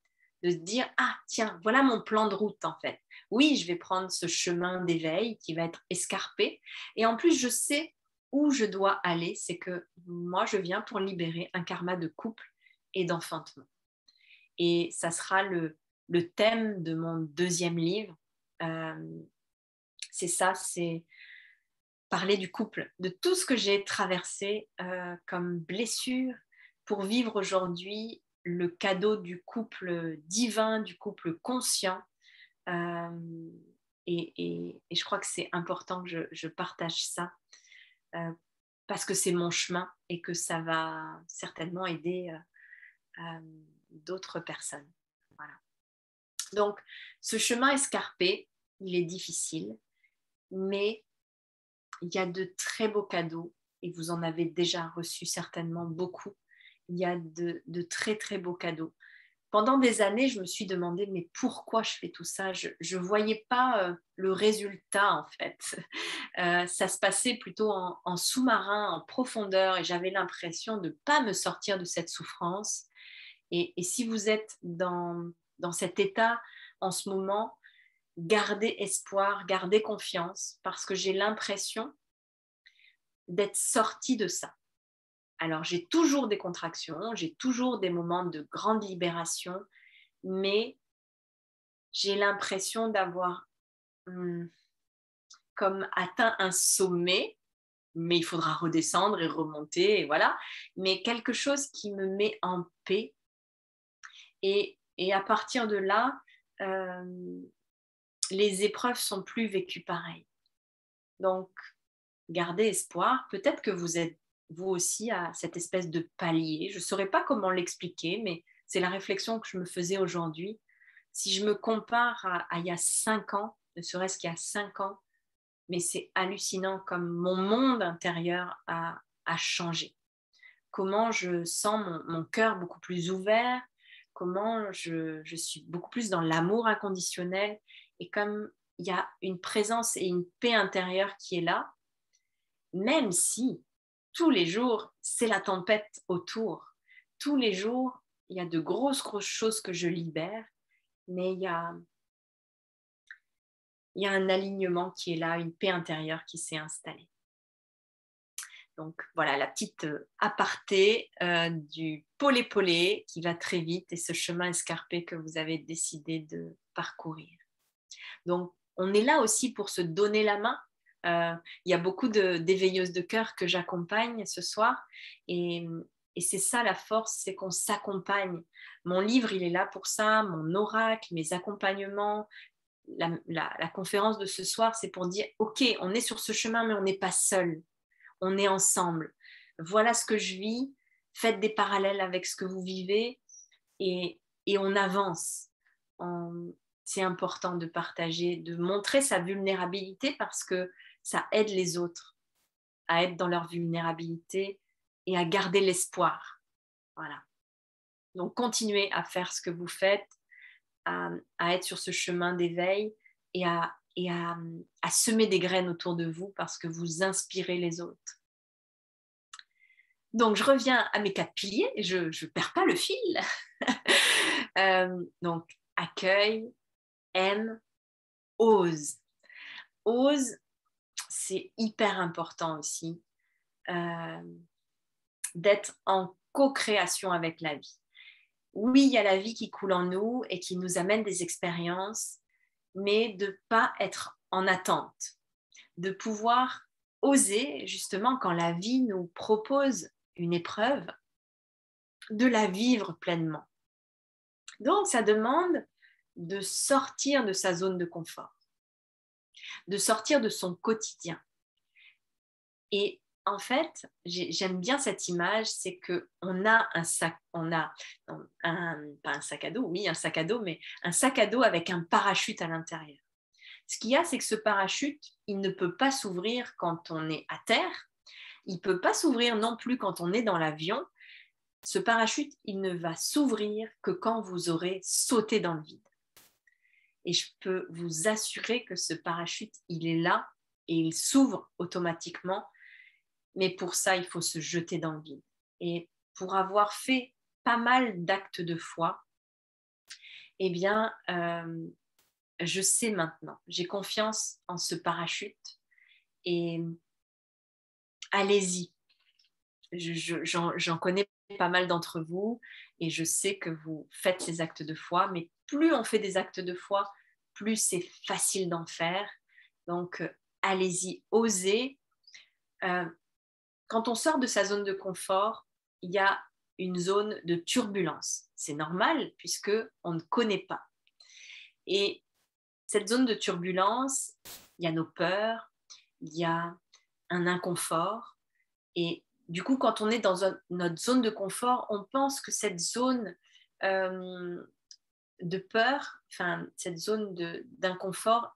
A: de se dire, ah tiens, voilà mon plan de route en fait. Oui, je vais prendre ce chemin d'éveil qui va être escarpé. Et en plus, je sais où je dois aller. C'est que moi, je viens pour libérer un karma de couple et d'enfantement. Et ça sera le thème de mon deuxième livre. C'est ça, c'est parler du couple, de tout ce que j'ai traversé comme blessure pour vivre aujourd'hui le cadeau du couple divin, du couple conscient. Euh, et je crois que c'est important que je partage ça parce que c'est mon chemin et que ça va certainement aider d'autres personnes. Voilà. Donc, ce chemin escarpé, il est difficile, mais il y a de très beaux cadeaux et vous en avez déjà reçu certainement beaucoup. Il y a de très, très beaux cadeaux. Pendant des années, je me suis demandé, mais pourquoi je fais tout ça? Je ne voyais pas le résultat, en fait. Ça se passait plutôt en sous-marin, en profondeur, et j'avais l'impression de ne pas me sortir de cette souffrance. Et si vous êtes dans cet état en ce moment, gardez espoir, gardez confiance, parce que j'ai l'impression d'être sortie de ça. Alors, j'ai toujours des contractions, j'ai toujours des moments de grande libération, mais j'ai l'impression d'avoir comme atteint un sommet, mais il faudra redescendre et remonter, et voilà. Mais quelque chose qui me met en paix. Et à partir de là, les épreuves sont plus vécues pareil. Donc, gardez espoir. Peut-être que vous êtes vous aussi à cette espèce de palier. Je ne saurais pas comment l'expliquer, mais c'est la réflexion que je me faisais aujourd'hui. Si je me compare à il y a 5 ans, ne serait-ce qu'il y a 5 ans, mais c'est hallucinant comme mon monde intérieur a changé. Comment je sens mon cœur beaucoup plus ouvert, comment je suis beaucoup plus dans l'amour inconditionnel et comme il y a une présence et une paix intérieure qui est là, même si tous les jours, c'est la tempête autour. Tous les jours, il y a de grosses, grosses choses que je libère, mais il y a un alignement qui est là, une paix intérieure qui s'est installée. Donc voilà la petite aparté du polé-polé qui va très vite et ce chemin escarpé que vous avez décidé de parcourir. Donc on est là aussi pour se donner la main. Il y a beaucoup d'éveilleuses de cœur que j'accompagne ce soir et c'est ça la force, c'est qu'on s'accompagne. Mon livre, il est là pour ça, mon oracle, mes accompagnements, la conférence de ce soir, c'est pour dire, ok, on est sur ce chemin, mais on n'est pas seul. On est ensemble. Voilà ce que je vis. Faites des parallèles avec ce que vous vivez et on avance. C'est important de partager, de montrer sa vulnérabilité parce que ça aide les autres à être dans leur vulnérabilité et à garder l'espoir. Voilà. Donc, continuez à faire ce que vous faites, à être sur ce chemin d'éveil et à semer des graines autour de vous parce que vous inspirez les autres. Donc, je reviens à mes 4 piliers, je ne perds pas le fil. Donc, accueil, aime, ose. Ose, c'est hyper important aussi d'être en co-création avec la vie. Oui, il y a la vie qui coule en nous et qui nous amène des expériences, mais de ne pas être en attente, de pouvoir oser, justement, quand la vie nous propose une épreuve, de la vivre pleinement. Donc, ça demande de sortir de sa zone de confort, de sortir de son quotidien. Et en fait, j'aime bien cette image, c'est qu'on a un sac, on a pas un sac à dos, oui, un sac à dos, mais un sac à dos avec un parachute à l'intérieur. Ce qu'il y a, c'est que ce parachute, il ne peut pas s'ouvrir quand on est à terre, il ne peut pas s'ouvrir non plus quand on est dans l'avion. Ce parachute, il ne va s'ouvrir que quand vous aurez sauté dans le vide. Et je peux vous assurer que ce parachute, il est là et il s'ouvre automatiquement. Mais pour ça, il faut se jeter dans le vide. Et pour avoir fait pas mal d'actes de foi, eh bien, je sais maintenant. J'ai confiance en ce parachute et allez-y. J'en connais pas mal d'entre vous et je sais que vous faites ces actes de foi, mais plus on fait des actes de foi, plus c'est facile d'en faire. Donc, allez-y, osez. Euh, Quand on sort de sa zone de confort, il y a une zone de turbulence. C'est normal puisque on ne connaît pas. Et cette zone de turbulence, il y a nos peurs, il y a un inconfort. Et du coup, quand on est dans notre zone de confort, on pense que cette zone euh, de peur, enfin, cette zone d'inconfort,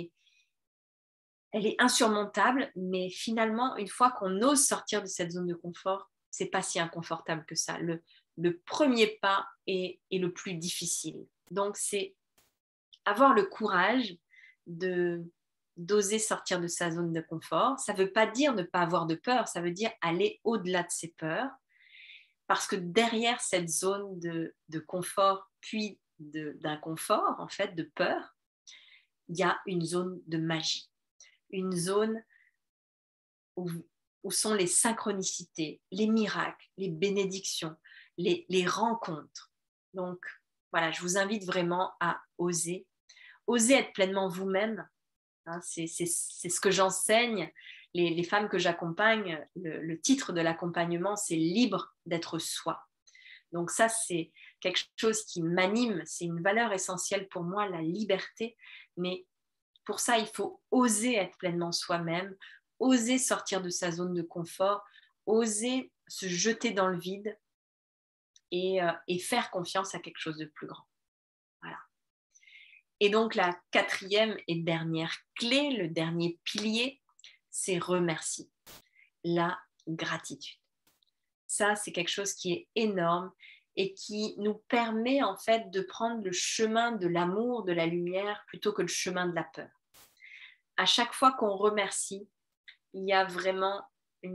A: elle est insurmontable, mais finalement, une fois qu'on ose sortir de cette zone de confort, c'est pas si inconfortable que ça. Le premier pas est le plus difficile. Donc, c'est avoir le courage d'oser sortir de sa zone de confort. Ça ne veut pas dire ne pas avoir de peur, ça veut dire aller au-delà de ses peurs, parce que derrière cette zone de confort, puis d'inconfort, en fait, de peur, il y a une zone de magie, une zone où, où sont les synchronicités, les miracles, les bénédictions, les rencontres. Donc, voilà, je vous invite vraiment à oser. Oser être pleinement vous-même, hein, c'est ce que j'enseigne. Les femmes que j'accompagne, le titre de l'accompagnement, c'est libre d'être soi. Donc ça, c'est quelque chose qui m'anime, c'est une valeur essentielle pour moi, la liberté. Mais pour ça, il faut oser être pleinement soi-même, oser sortir de sa zone de confort, oser se jeter dans le vide et faire confiance à quelque chose de plus grand. Voilà. Et donc la quatrième et dernière clé, le dernier pilier, c'est remercier, la gratitude. Ça, c'est quelque chose qui est énorme et qui nous permet en fait de prendre le chemin de l'amour, de la lumière, plutôt que le chemin de la peur. À chaque fois qu'on remercie, il y a vraiment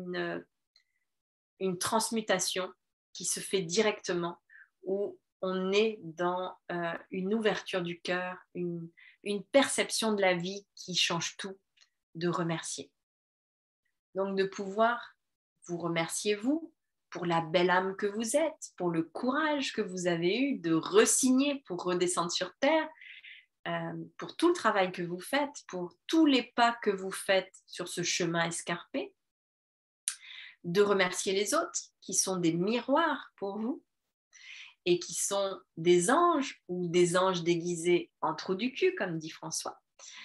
A: une transmutation qui se fait directement, où on est dans une ouverture du cœur, une perception de la vie qui change tout, de remercier. Donc de pouvoir vous remercier vous pour la belle âme que vous êtes, pour le courage que vous avez eu de resigner pour redescendre sur terre, pour tout le travail que vous faites, pour tous les pas que vous faites sur ce chemin escarpé, de remercier les autres qui sont des miroirs pour vous et qui sont des anges ou des anges déguisés en trou du cul, comme dit François.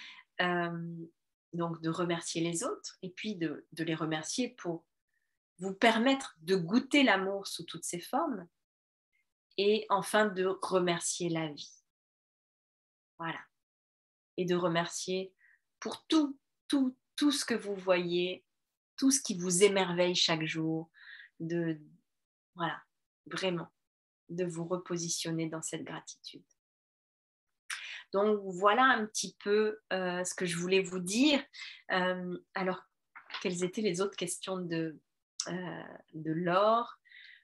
A: Donc de remercier les autres et puis de les remercier pour vous permettre de goûter l'amour sous toutes ses formes et enfin de remercier la vie. Voilà. Et de remercier pour tout ce que vous voyez, tout ce qui vous émerveille chaque jour, voilà, vraiment, de vous repositionner dans cette gratitude. Donc voilà un petit peu ce que je voulais vous dire. Alors, quelles étaient les autres questions de Laure?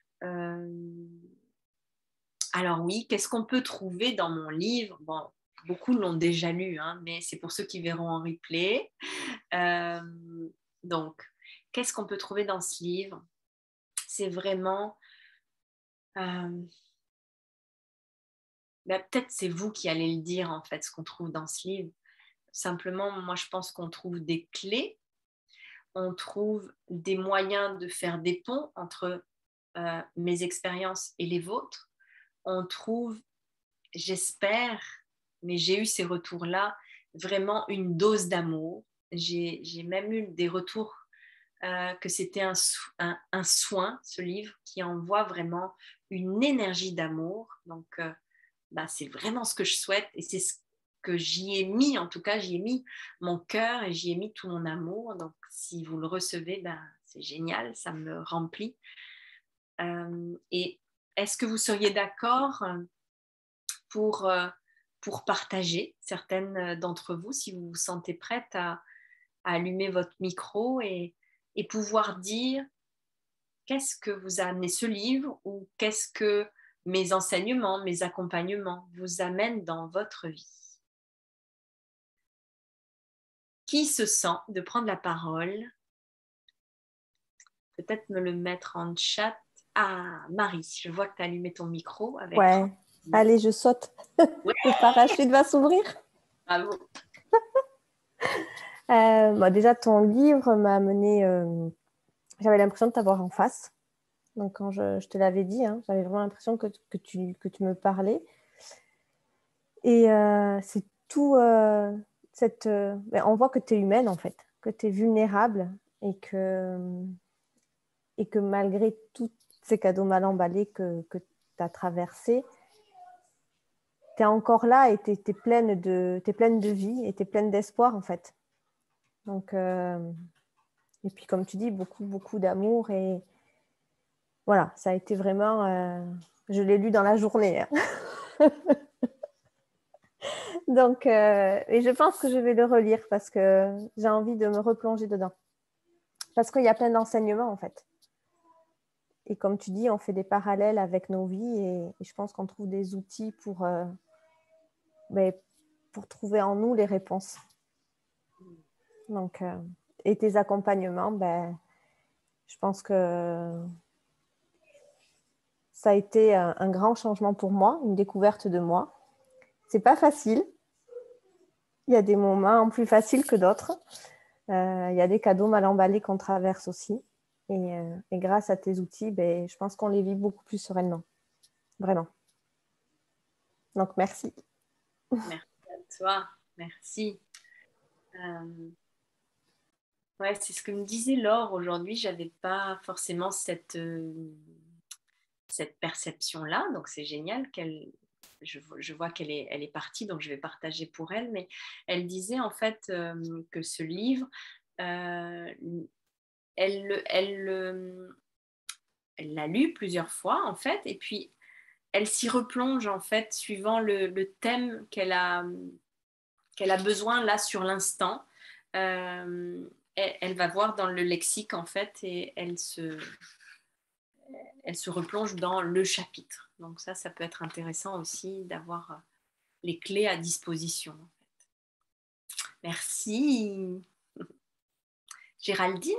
A: Alors oui, qu'est-ce qu'on peut trouver dans mon livre? Bon, beaucoup l'ont déjà lu, hein, mais c'est pour ceux qui verront en replay. Donc, qu'est-ce qu'on peut trouver dans ce livre? C'est vraiment... peut-être c'est vous qui allez le dire, en fait, ce qu'on trouve dans ce livre. Simplement, moi, je pense qu'on trouve des clés, on trouve des moyens de faire des ponts entre mes expériences et les vôtres. On trouve, j'espère, mais j'ai eu ces retours-là, vraiment une dose d'amour. J'ai même eu des retours que c'était un soin, ce livre, qui envoie vraiment une énergie d'amour. Donc, c'est vraiment ce que je souhaite et c'est ce que j'y ai mis, en tout cas, j'y ai mis mon cœur et j'y ai mis tout mon amour. Donc, si vous le recevez, c'est génial, ça me remplit. Et est-ce que vous seriez d'accord pour partager certaines d'entre vous, si vous vous sentez prête à allumer votre micro et pouvoir dire qu'est-ce que vous a amené ce livre ou qu'est-ce que mes enseignements, mes accompagnements vous amènent dans votre vie. Qui se sent de prendre la parole? Peut-être me le mettre en chat. Ah, Marie, je vois que tu as allumé ton micro avec
B: Ouais, allez, je saute.
A: Ouais,
B: Le parachute va s'ouvrir.
A: bravo.
B: Déjà, ton livre m'a amené... j'avais l'impression de t'avoir en face. Donc, quand je te l'avais dit, hein, j'avais vraiment l'impression que tu me parlais. Et c'est tout... on voit que tu es humaine, en fait, que tu es vulnérable et que malgré tous ces cadeaux mal emballés que tu as traversés, tu es encore là et tu es pleine de vie et tu es pleine d'espoir, en fait. Donc, et puis, comme tu dis, beaucoup, beaucoup d'amour. Et voilà, ça a été vraiment... je l'ai lu dans la journée. Hein. Donc, et je pense que je vais le relire parce que j'ai envie de me replonger dedans. Parce qu'il y a plein d'enseignements, en fait. Et comme tu dis, on fait des parallèles avec nos vies et je pense qu'on trouve des outils pour trouver en nous les réponses. Donc, et tes accompagnements, je pense que ça a été un grand changement pour moi, une découverte de moi. C'est pas facile. Il y a des moments plus faciles que d'autres. Il y a des cadeaux mal emballés qu'on traverse aussi. Et grâce à tes outils, je pense qu'on les vit beaucoup plus sereinement. Vraiment. Donc, merci.
A: Merci à toi. Merci. Ouais, c'est ce que me disait Laure aujourd'hui. Je n'avais pas forcément cette perception-là. Donc, c'est génial je vois qu'elle est partie, donc je vais partager pour elle. Mais elle disait en fait que ce livre, elle l'a lu plusieurs fois en fait, et puis elle s'y replonge en fait suivant le thème qu'elle a besoin là sur l'instant. Elle va voir dans le lexique en fait et elle se replonge dans le chapitre. Donc ça peut être intéressant aussi d'avoir les clés à disposition. Merci. Géraldine?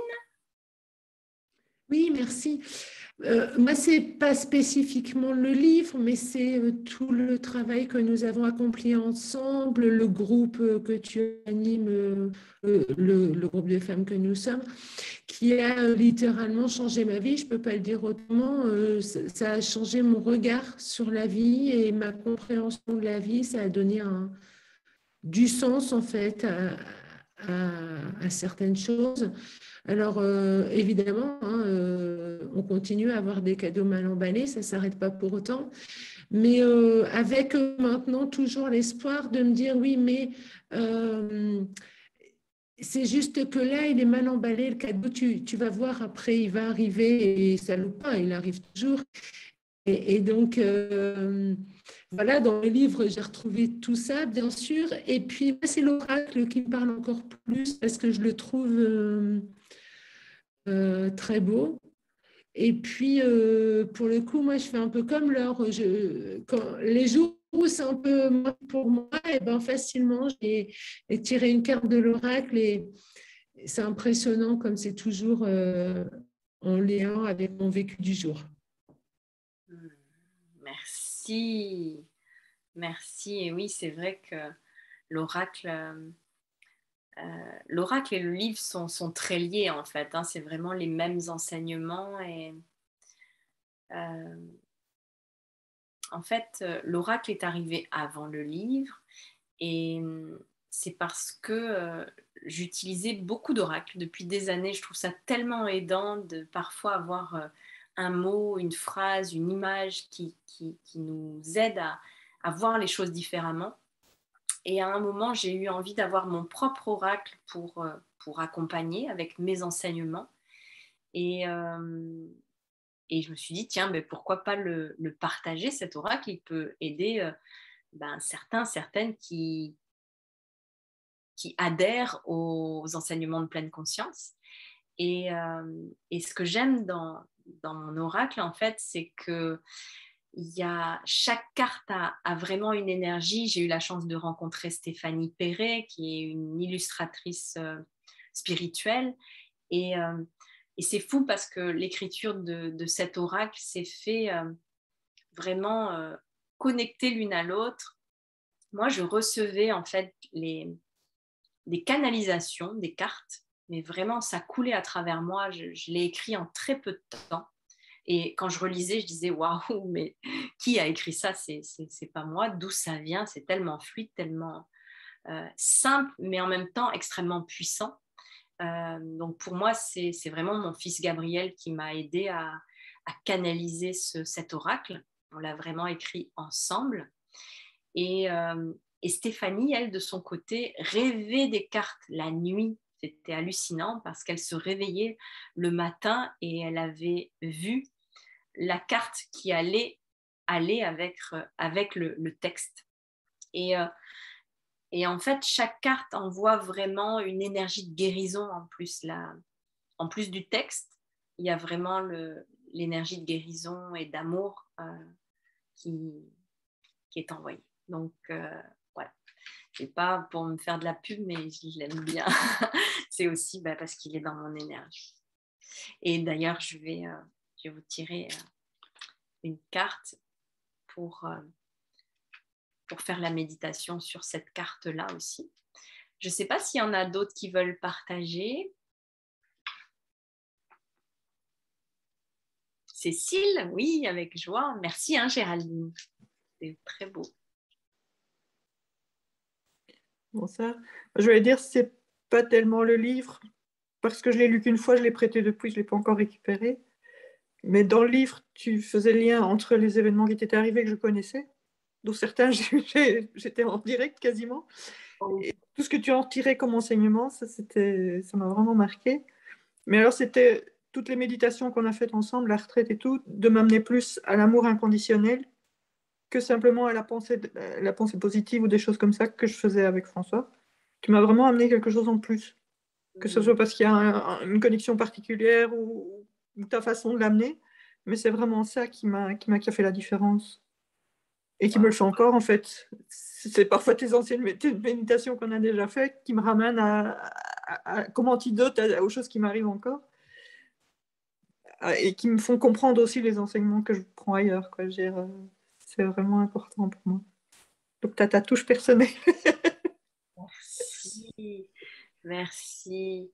C: Oui, merci. Moi, c'est pas spécifiquement le livre, mais c'est tout le travail que nous avons accompli ensemble, le groupe que tu animes, le groupe de femmes que nous sommes, qui a littéralement changé ma vie. Je peux pas le dire autrement. Ça a changé mon regard sur la vie et ma compréhension de la vie. Ça a donné du sens, en fait, à certaines choses. Alors, évidemment, hein, on continue à avoir des cadeaux mal emballés, ça ne s'arrête pas pour autant. Mais avec maintenant toujours l'espoir de me dire, oui, mais c'est juste que là, il est mal emballé, le cadeau, tu vas voir, après, il va arriver, et ça loupe pas, il arrive toujours. Et donc, voilà, dans le livre, j'ai retrouvé tout ça, bien sûr. Et puis, c'est l'oracle qui me parle encore plus parce que je le trouve très beau. Et puis, pour le coup, moi, je fais un peu comme Laure. Les jours où c'est un peu moins pour moi, et ben, facilement, j'ai tiré une carte de l'oracle et c'est impressionnant comme c'est toujours en lien avec mon vécu du jour.
A: Merci. Merci. Et oui, c'est vrai que l'oracle, l'oracle et le livre sont très liés en fait. Hein. C'est vraiment les mêmes enseignements. Et en fait, l'oracle est arrivé avant le livre. Et c'est parce que j'utilisais beaucoup d'oracles depuis des années. Je trouve ça tellement aidant de parfois avoir un mot, une phrase, une image qui nous aide à voir les choses différemment. Et à un moment, j'ai eu envie d'avoir mon propre oracle pour accompagner avec mes enseignements. Et, et je me suis dit, tiens, mais pourquoi pas le partager, cet oracle? Il peut aider certaines qui adhèrent aux enseignements de pleine conscience. Et ce que j'aime dans mon oracle, en fait, c'est que chaque carte a vraiment une énergie. J'ai eu la chance de rencontrer Stéphanie Perret, qui est une illustratrice spirituelle. Et c'est fou parce que l'écriture de cet oracle s'est fait vraiment connecter l'une à l'autre. Moi, je recevais en fait des canalisations, des cartes, mais vraiment, ça coulait à travers moi. Je l'ai écrit en très peu de temps. Et quand je relisais, je disais, waouh, mais qui a écrit ça? C'est pas moi. D'où ça vient? C'est tellement fluide, tellement simple, mais en même temps extrêmement puissant. Donc pour moi, c'est vraiment mon fils Gabriel qui m'a aidé à canaliser cet oracle. On l'a vraiment écrit ensemble. Et Stéphanie, elle, de son côté, rêvait des cartes la nuit. C'était hallucinant parce qu'elle se réveillait le matin et elle avait vu la carte qui allait avec le texte. Et en fait, chaque carte envoie vraiment une énergie de guérison en plus. En plus du texte, il y a vraiment l'énergie de guérison et d'amour qui est envoyée. Donc, voilà. C'est pas pour me faire de la pub, mais je l'aime bien. C'est aussi parce qu'il est dans mon énergie. Et d'ailleurs, je vais vous tirer une carte pour faire la méditation sur cette carte-là aussi. Je ne sais pas s'il y en a d'autres qui veulent partager. Cécile, oui, avec joie. Merci, Géraldine. C'est très beau.
D: Bonsoir. Je vais dire, c'est pas tellement le livre, parce que je l'ai lu qu'une fois, je l'ai prêté depuis, je ne l'ai pas encore récupéré. Mais dans le livre, tu faisais le lien entre les événements qui t'étaient arrivés que je connaissais, dont certains, j'étais en direct quasiment. Et tout ce que tu en tirais comme enseignement, ça m'a vraiment marqué. Mais alors, c'était toutes les méditations qu'on a faites ensemble, la retraite et tout, de m'amener plus à l'amour inconditionnel que simplement à la pensée positive ou des choses comme ça que je faisais avec François. Tu m'as vraiment amené quelque chose en plus. Que ce soit parce qu'il y a une connexion particulière ou ta façon de l'amener, mais c'est vraiment ça qui a fait la différence. Et qui me le fait encore, en fait. C'est parfois tes anciennes méditations qu'on a déjà faites qui me ramènent comme antidote aux choses qui m'arrivent encore. Et qui me font comprendre aussi les enseignements que je prends ailleurs. Quoi. C'est vraiment important pour moi. Donc, tu as ta touche personnelle.
A: Merci. Merci.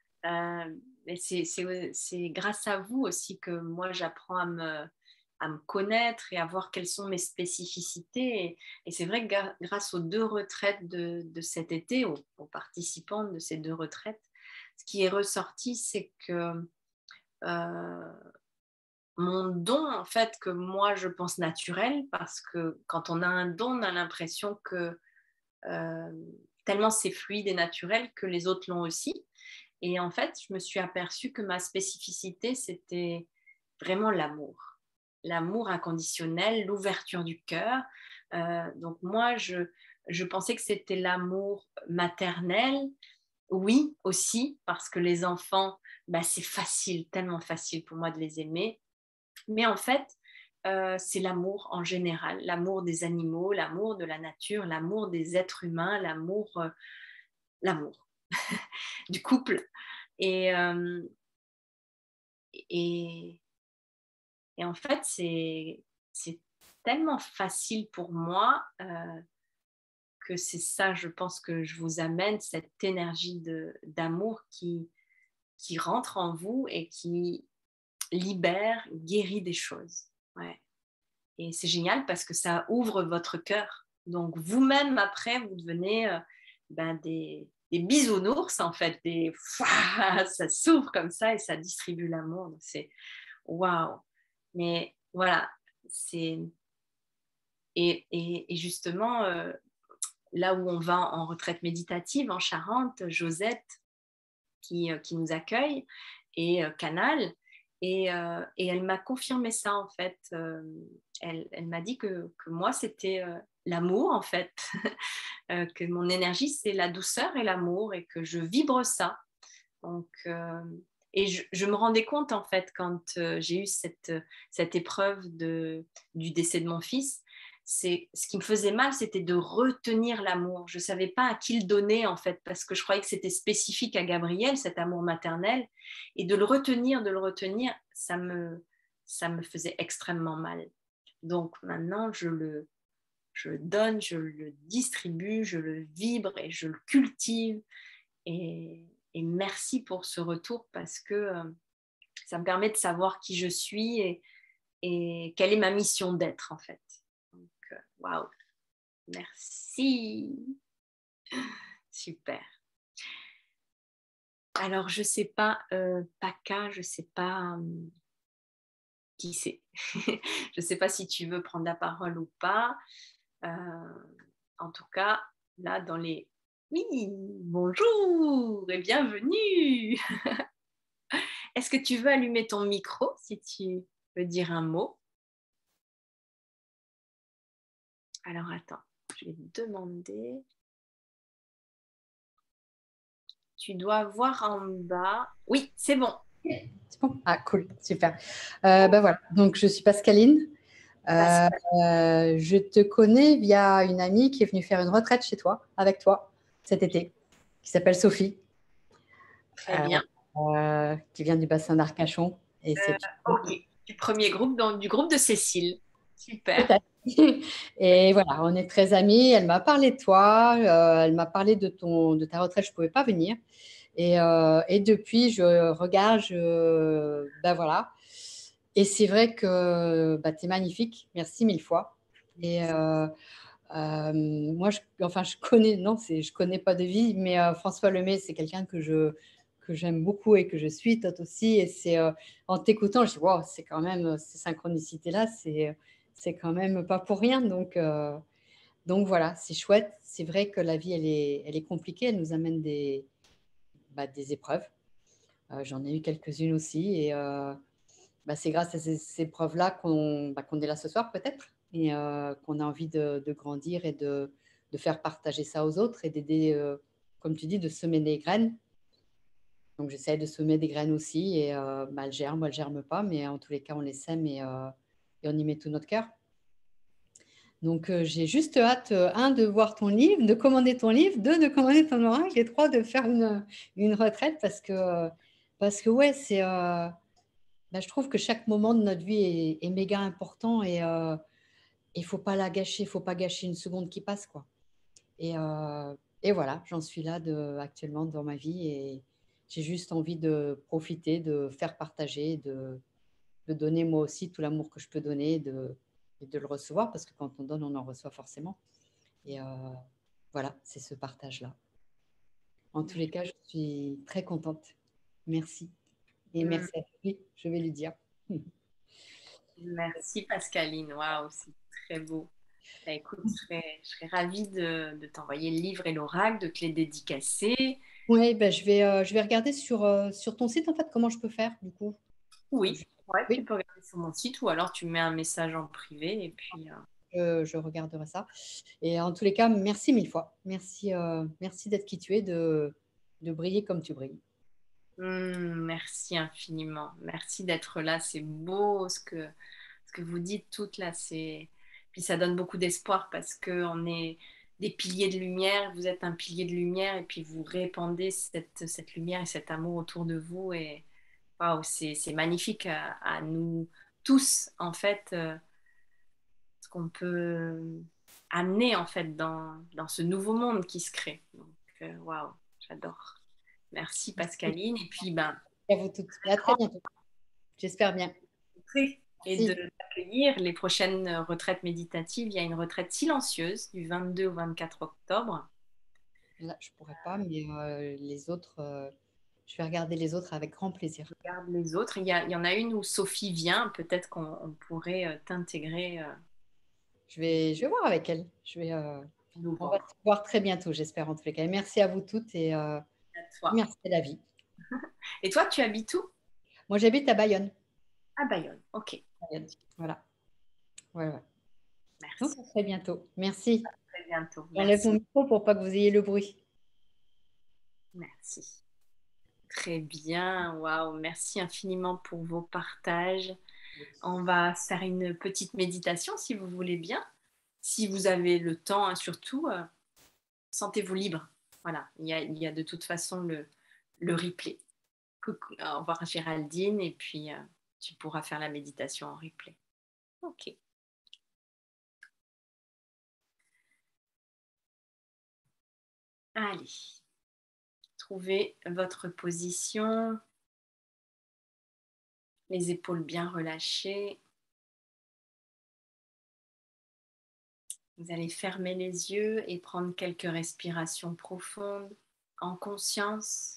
A: C'est grâce à vous aussi que moi, j'apprends à me connaître et à voir quelles sont mes spécificités. Et c'est vrai que grâce aux 2 retraites de cet été, aux participants de ces 2 retraites, ce qui est ressorti, c'est que mon don, en fait, que moi, je pense naturel, parce que quand on a un don, on a l'impression que tellement c'est fluide et naturel que les autres l'ont aussi. Et en fait, je me suis aperçue que ma spécificité, c'était vraiment l'amour. L'amour inconditionnel, l'ouverture du cœur. Donc moi, je pensais que c'était l'amour maternel. Oui, aussi, parce que les enfants, c'est facile, tellement facile pour moi de les aimer. Mais en fait, c'est l'amour en général, l'amour des animaux, l'amour de la nature, l'amour des êtres humains, l'amour du couple. Et en fait, c'est tellement facile pour moi que c'est ça, je pense, que je vous amène, cette énergie d'amour qui rentre en vous et qui libère, guérit des choses. Ouais. Et c'est génial parce que ça ouvre votre cœur. Donc vous-même, après, vous devenez des bisounours, en fait. Ça s'ouvre comme ça et ça distribue l'amour. Donc c'est waouh. Mais voilà, c'est... Et justement, là où on va en retraite méditative, en Charente, Josette, qui nous accueille, et Canal, et elle m'a confirmé ça, en fait. Elle m'a dit que moi, c'était l'amour, en fait, que mon énergie, c'est la douceur et l'amour, et que je vibre ça. Donc, Et je me rendais compte, en fait, quand j'ai eu cette épreuve du décès de mon fils, ce qui me faisait mal, c'était de retenir l'amour. Je ne savais pas à qui le donner, en fait, parce que je croyais que c'était spécifique à Gabriel, cet amour maternel. Et de le retenir, ça me faisait extrêmement mal. Donc maintenant, je le donne, je le distribue, je le vibre et je le cultive. Et merci pour ce retour parce que ça me permet de savoir qui je suis et quelle est ma mission d'être en fait. Donc, waouh, merci. Super. Alors, je ne sais pas, Paca, je ne sais pas qui c'est. Je ne sais pas si tu veux prendre la parole ou pas. En tout cas, là, dans les... Oui, bonjour et bienvenue. Est-ce que tu veux allumer ton micro si tu veux dire un mot? Alors, attends, je vais te demander. Tu dois voir en bas. Oui, c'est bon.
E: C'est bon? Ah, cool, super. Ben voilà, donc je suis Pascaline. Je te connais via une amie qui est venue faire une retraite chez toi, avec toi, cet été, qui s'appelle Sophie.
A: Très bien.
E: Qui vient du bassin d'Arcachon. Et c'est
A: ok, du premier groupe, donc du groupe de Cécile. Super.
E: peut-être. Et voilà, on est très amis. Elle m'a parlé de toi, elle m'a parlé de ta retraite, je ne pouvais pas venir. Et depuis, je regarde, ben voilà. Et c'est vrai que tu es magnifique. Merci mille fois. Et moi, je connais, non, je connais pas de vie, mais François Lemay, c'est quelqu'un que j'aime beaucoup et que je suis, toi aussi. Et c'est en t'écoutant, je dis, wow, c'est quand même ces synchronicités-là, c'est quand même pas pour rien. Donc voilà, c'est chouette. C'est vrai que la vie, elle est compliquée. Elle nous amène des épreuves. J'en ai eu quelques-unes aussi. Et c'est grâce à ces épreuves-là qu'on est là ce soir, peut-être, et qu'on a envie de grandir et de faire partager ça aux autres et d'aider, comme tu dis, de semer des graines. Donc, j'essaie de semer des graines aussi. Et elles germent ou elles ne germent pas, mais en tous les cas, on les sème et on y met tout notre cœur. Donc, j'ai juste hâte, de voir ton livre, de commander ton livre, de commander ton oracle, et 3, de faire une retraite parce que ouais, c'est... je trouve que chaque moment de notre vie est méga important et il ne faut pas la gâcher, il ne faut pas gâcher une seconde qui passe, quoi. Et voilà, j'en suis là actuellement dans ma vie et j'ai juste envie de profiter, de faire partager, de donner moi aussi tout l'amour que je peux donner et de le recevoir parce que quand on donne, on en reçoit forcément. Et voilà, c'est ce partage-là. En tous les cas, je suis très contente. Merci. Et merci à lui, je vais lui dire.
A: Merci Pascaline, waouh, c'est très beau. Écoute, je serais ravie de t'envoyer le livre et l'oracle, de te les dédicacer.
E: Oui, je vais regarder sur ton site, en fait, comment je peux faire, du coup.
A: Oui, ouais,
E: Oui.
A: tu peux regarder sur mon site ou alors tu mets un message en privé et puis...
E: Je regarderai ça. Et en tous les cas, merci mille fois. Merci d'être qui tu es, de briller comme tu brilles.
A: Merci infiniment. Merci d'être là. C'est beau ce que vous dites toutes là. Puis ça donne beaucoup d'espoir parce qu'on est des piliers de lumière. Vous êtes un pilier de lumière et puis vous répandez cette lumière et cet amour autour de vous. Et waouh, c'est magnifique à nous tous en fait. Ce qu'on peut amener en fait dans ce nouveau monde qui se crée. Donc waouh, j'adore. Merci Pascaline. Et puis
E: à vous toutes. Et à très bientôt. J'espère bien.
A: Et de t'accueillir les prochaines retraites méditatives. Il y a une retraite silencieuse du 22 au 24 octobre.
E: Là, je ne pourrais pas, mais les autres, je vais regarder les autres avec grand plaisir.
A: Je regarde les autres. Il y en a une où Sophie vient. Peut-être qu'on pourrait t'intégrer.
E: Je vais voir avec elle. On va se voir très bientôt, j'espère, en tous les cas. Merci à vous toutes et merci à la vie.
A: Et toi, tu habites où?
E: Moi, j'habite à Bayonne.
A: À Bayonne, ok.
E: Bayonne. Voilà. Ouais.
A: Merci.
E: Donc, à très bientôt. Merci.
A: À très bientôt.
E: J'enlève mon micro pour pas que vous ayez le bruit.
A: Merci. Très bien, waouh, merci infiniment pour vos partages. On va faire une petite méditation si vous voulez bien. Si vous avez le temps, hein, surtout, sentez-vous libre. Voilà, il y a de toute façon le replay. Coucou, au revoir Géraldine, et puis tu pourras faire la méditation en replay. Ok. Allez, trouvez votre position, les épaules bien relâchées. Vous allez fermer les yeux et prendre quelques respirations profondes en conscience.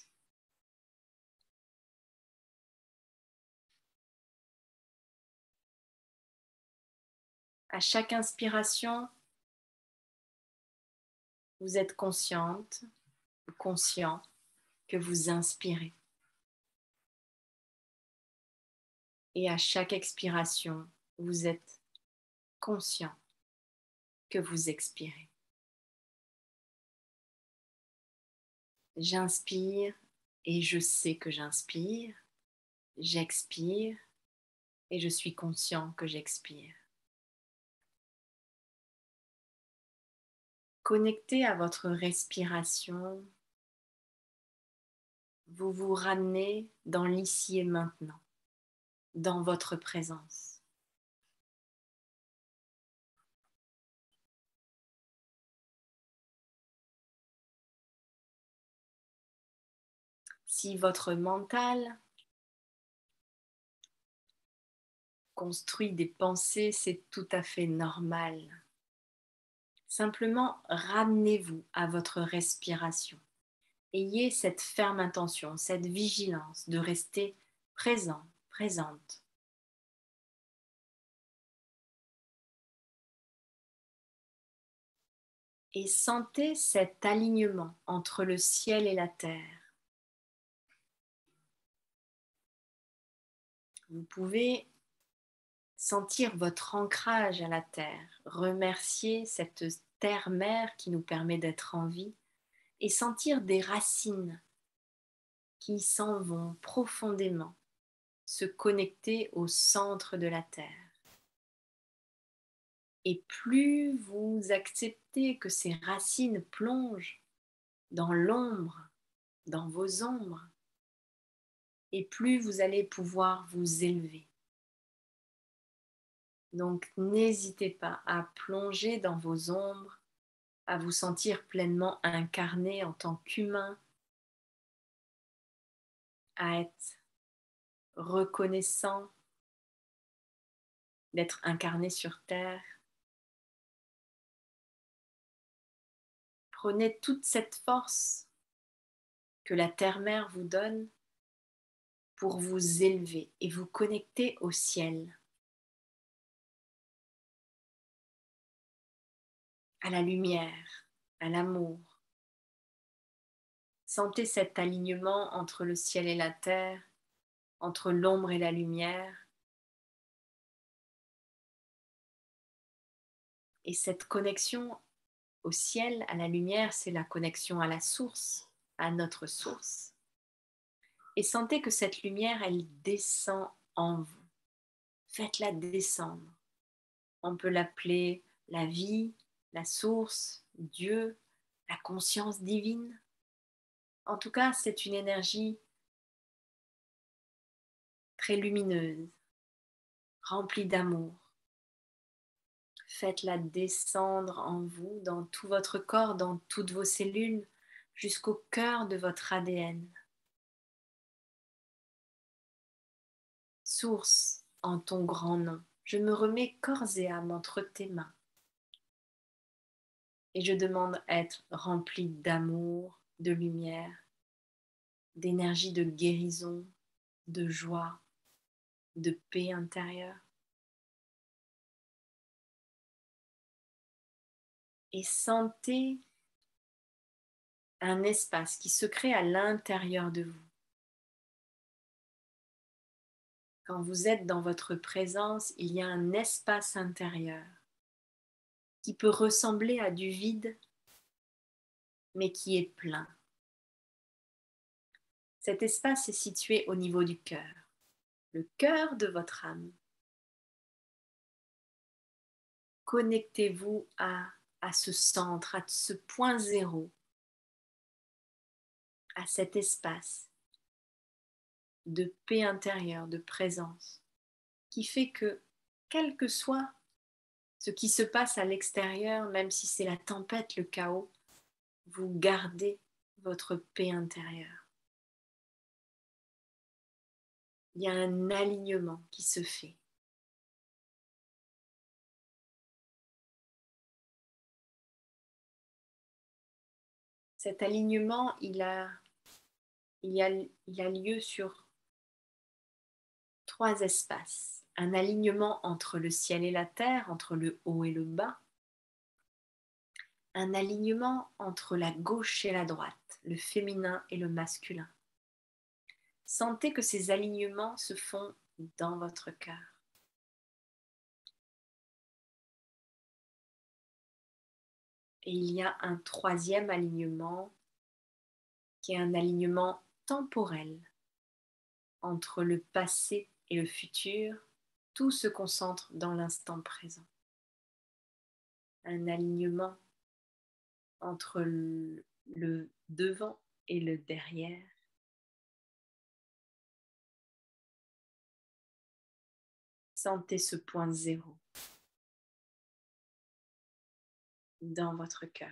A: À chaque inspiration, vous êtes consciente ou conscient que vous inspirez. Et à chaque expiration, vous êtes conscient que vous expirez. J'inspire et je sais que j'inspire. J'expire et je suis conscient que j'expire. Connecté à votre respiration, vous vous ramenez dans l'ici et maintenant, dans votre présence. Si votre mental construit des pensées, c'est tout à fait normal. Simplement, ramenez-vous à votre respiration. Ayez cette ferme intention, cette vigilance de rester présent, présente. Et sentez cet alignement entre le ciel et la terre. Vous pouvez sentir votre ancrage à la terre, remercier cette terre-mère qui nous permet d'être en vie et sentir des racines qui s'en vont profondément se connecter au centre de la terre. Et plus vous acceptez que ces racines plongent dans l'ombre, dans vos ombres, et plus vous allez pouvoir vous élever. Donc n'hésitez pas à plonger dans vos ombres, à vous sentir pleinement incarné en tant qu'humain, à être reconnaissant d'être incarné sur Terre. Prenez toute cette force que la Terre-Mère vous donne pour vous élever et vous connecter au ciel, à la lumière, à l'amour. Sentez cet alignement entre le ciel et la terre, entre l'ombre et la lumière. Et cette connexion au ciel, à la lumière, c'est la connexion à la source, à notre source. Et sentez que cette lumière, elle descend en vous. Faites-la descendre. On peut l'appeler la vie, la source, Dieu, la conscience divine. En tout cas, c'est une énergie très lumineuse, remplie d'amour. Faites-la descendre en vous, dans tout votre corps, dans toutes vos cellules, jusqu'au cœur de votre ADN. Source, en ton grand nom, je me remets corps et âme entre tes mains. Et je demande à être remplie d'amour, de lumière, d'énergie de guérison, de joie, de paix intérieure. Et sentez un espace qui se crée à l'intérieur de vous. Quand vous êtes dans votre présence, il y a un espace intérieur qui peut ressembler à du vide, mais qui est plein. Cet espace est situé au niveau du cœur, le cœur de votre âme. Connectez-vous à ce centre, à ce point zéro, à cet espace de paix intérieure, de présence, qui fait que, quel que soit ce qui se passe à l'extérieur, même si c'est la tempête, le chaos, vous gardez votre paix intérieure. Il y a un alignement qui se fait. Cet alignement, il a lieu sur 3 espaces. Un alignement entre le ciel et la terre, entre le haut et le bas. Un alignement entre la gauche et la droite, le féminin et le masculin. Sentez que ces alignements se font dans votre cœur. Et il y a un 3e alignement qui est un alignement temporel entre le passé et le futur. Tout se concentre dans l'instant présent. Un alignement entre le devant et le derrière. Sentez ce point zéro dans votre cœur.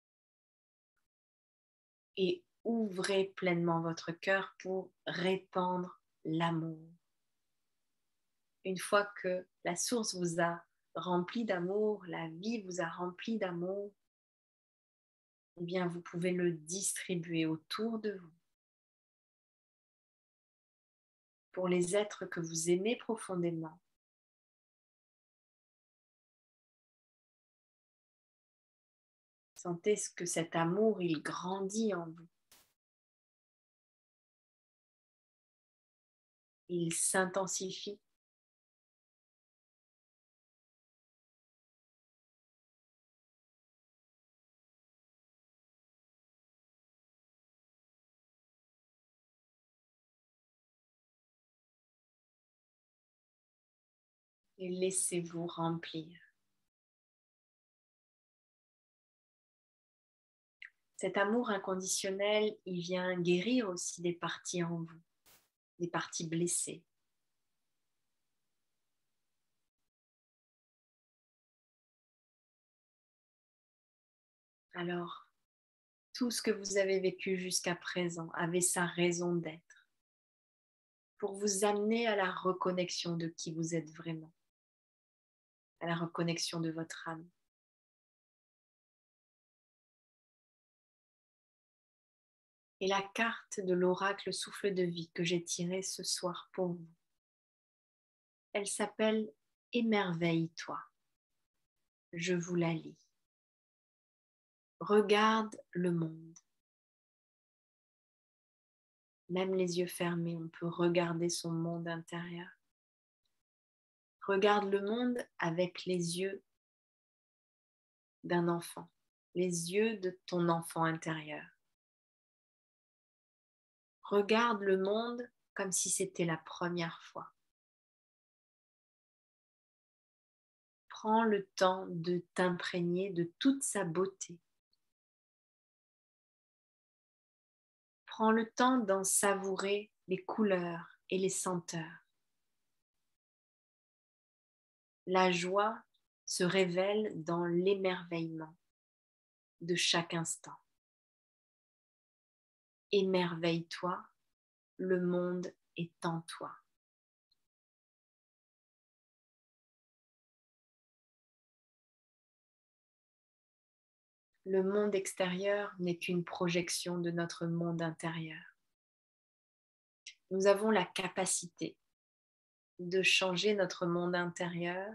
A: Et ouvrez pleinement votre cœur pour répandre l'amour. Une fois que la source vous a rempli d'amour, la vie vous a rempli d'amour, eh bien vous pouvez le distribuer autour de vous. Pour les êtres que vous aimez profondément. Sentez que cet amour, il grandit en vous. Il s'intensifie. Et laissez-vous remplir. Cet amour inconditionnel, il vient guérir aussi des parties en vous, des parties blessées. Alors, tout ce que vous avez vécu jusqu'à présent avait sa raison d'être pour vous amener à la reconnexion de qui vous êtes vraiment, à la reconnexion de votre âme. Et la carte de l'oracle souffle de vie que j'ai tirée ce soir pour vous, elle s'appelle « Émerveille-toi ». Je vous la lis. Regarde le monde. Même les yeux fermés, on peut regarder son monde intérieur. Regarde le monde avec les yeux d'un enfant, les yeux de ton enfant intérieur. Regarde le monde comme si c'était la première fois. Prends le temps de t'imprégner de toute sa beauté. Prends le temps d'en savourer les couleurs et les senteurs. La joie se révèle dans l'émerveillement de chaque instant. Émerveille-toi, le monde est en toi. Le monde extérieur n'est qu'une projection de notre monde intérieur. Nous avons la capacité de changer notre monde intérieur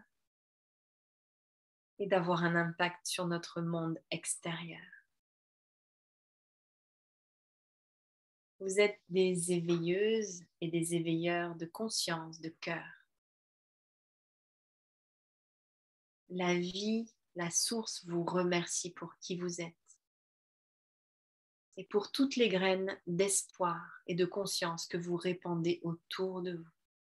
A: et d'avoir un impact sur notre monde extérieur. Vous êtes des éveilleuses et des éveilleurs de conscience, de cœur. La vie, la source vous remercie pour qui vous êtes. et pour toutes les graines d'espoir et de conscience que vous répandez autour de vous.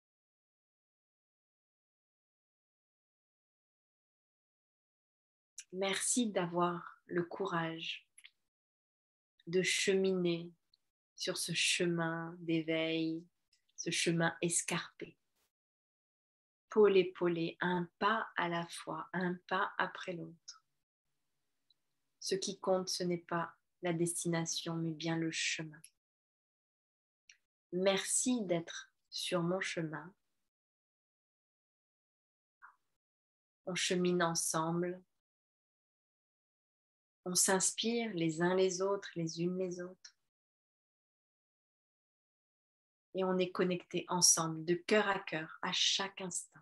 A: Merci d'avoir le courage de cheminer sur ce chemin d'éveil, ce chemin escarpé. Pôle épaulé, un pas à la fois, un pas après l'autre. Ce qui compte, ce n'est pas la destination, mais bien le chemin. Merci d'être sur mon chemin. On chemine ensemble. On s'inspire les uns les autres, les unes les autres. Et on est connectés ensemble, de cœur à chaque instant.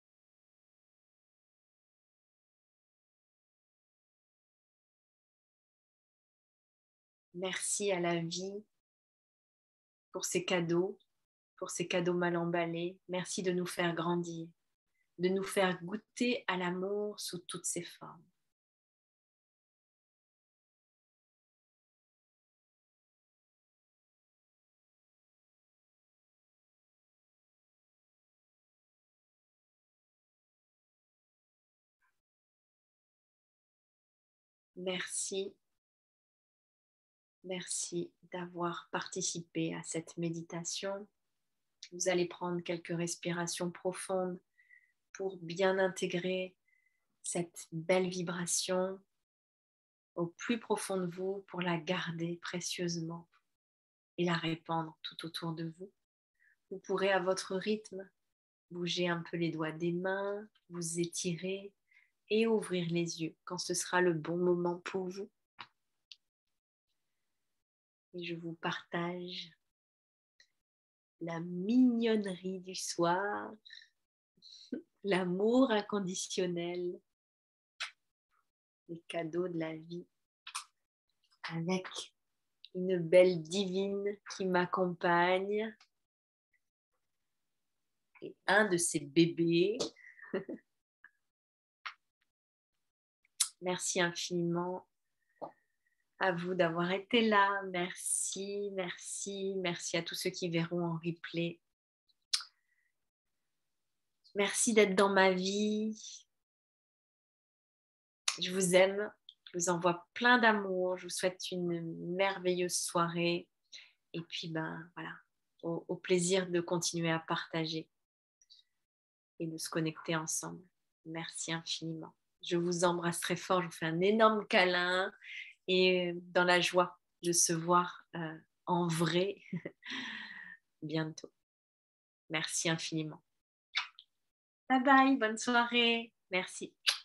A: Merci à la vie pour ces cadeaux mal emballés. Merci de nous faire grandir, de nous faire goûter à l'amour sous toutes ses formes. Merci d'avoir participé à cette méditation. Vous allez prendre quelques respirations profondes pour bien intégrer cette belle vibration au plus profond de vous, pour la garder précieusement et la répandre tout autour de vous. Vous pourrez à votre rythme bouger un peu les doigts des mains, vous étirer et ouvrir les yeux quand ce sera le bon moment pour vous. Et je vous partage la mignonnerie du soir, l'amour inconditionnel, les cadeaux de la vie, avec une belle divine qui m'accompagne et un de ses bébés. Merci infiniment à vous d'avoir été là. Merci à tous ceux qui verront en replay. Merci d'être dans ma vie. Je vous aime. Je vous envoie plein d'amour. Je vous souhaite une merveilleuse soirée. Et puis, voilà, au plaisir de continuer à partager et de se connecter ensemble. Merci infiniment. Je vous embrasse très fort. Je vous fais un énorme câlin et dans la joie de se voir en vrai bientôt. Merci infiniment. Bye bye, bonne soirée. Merci.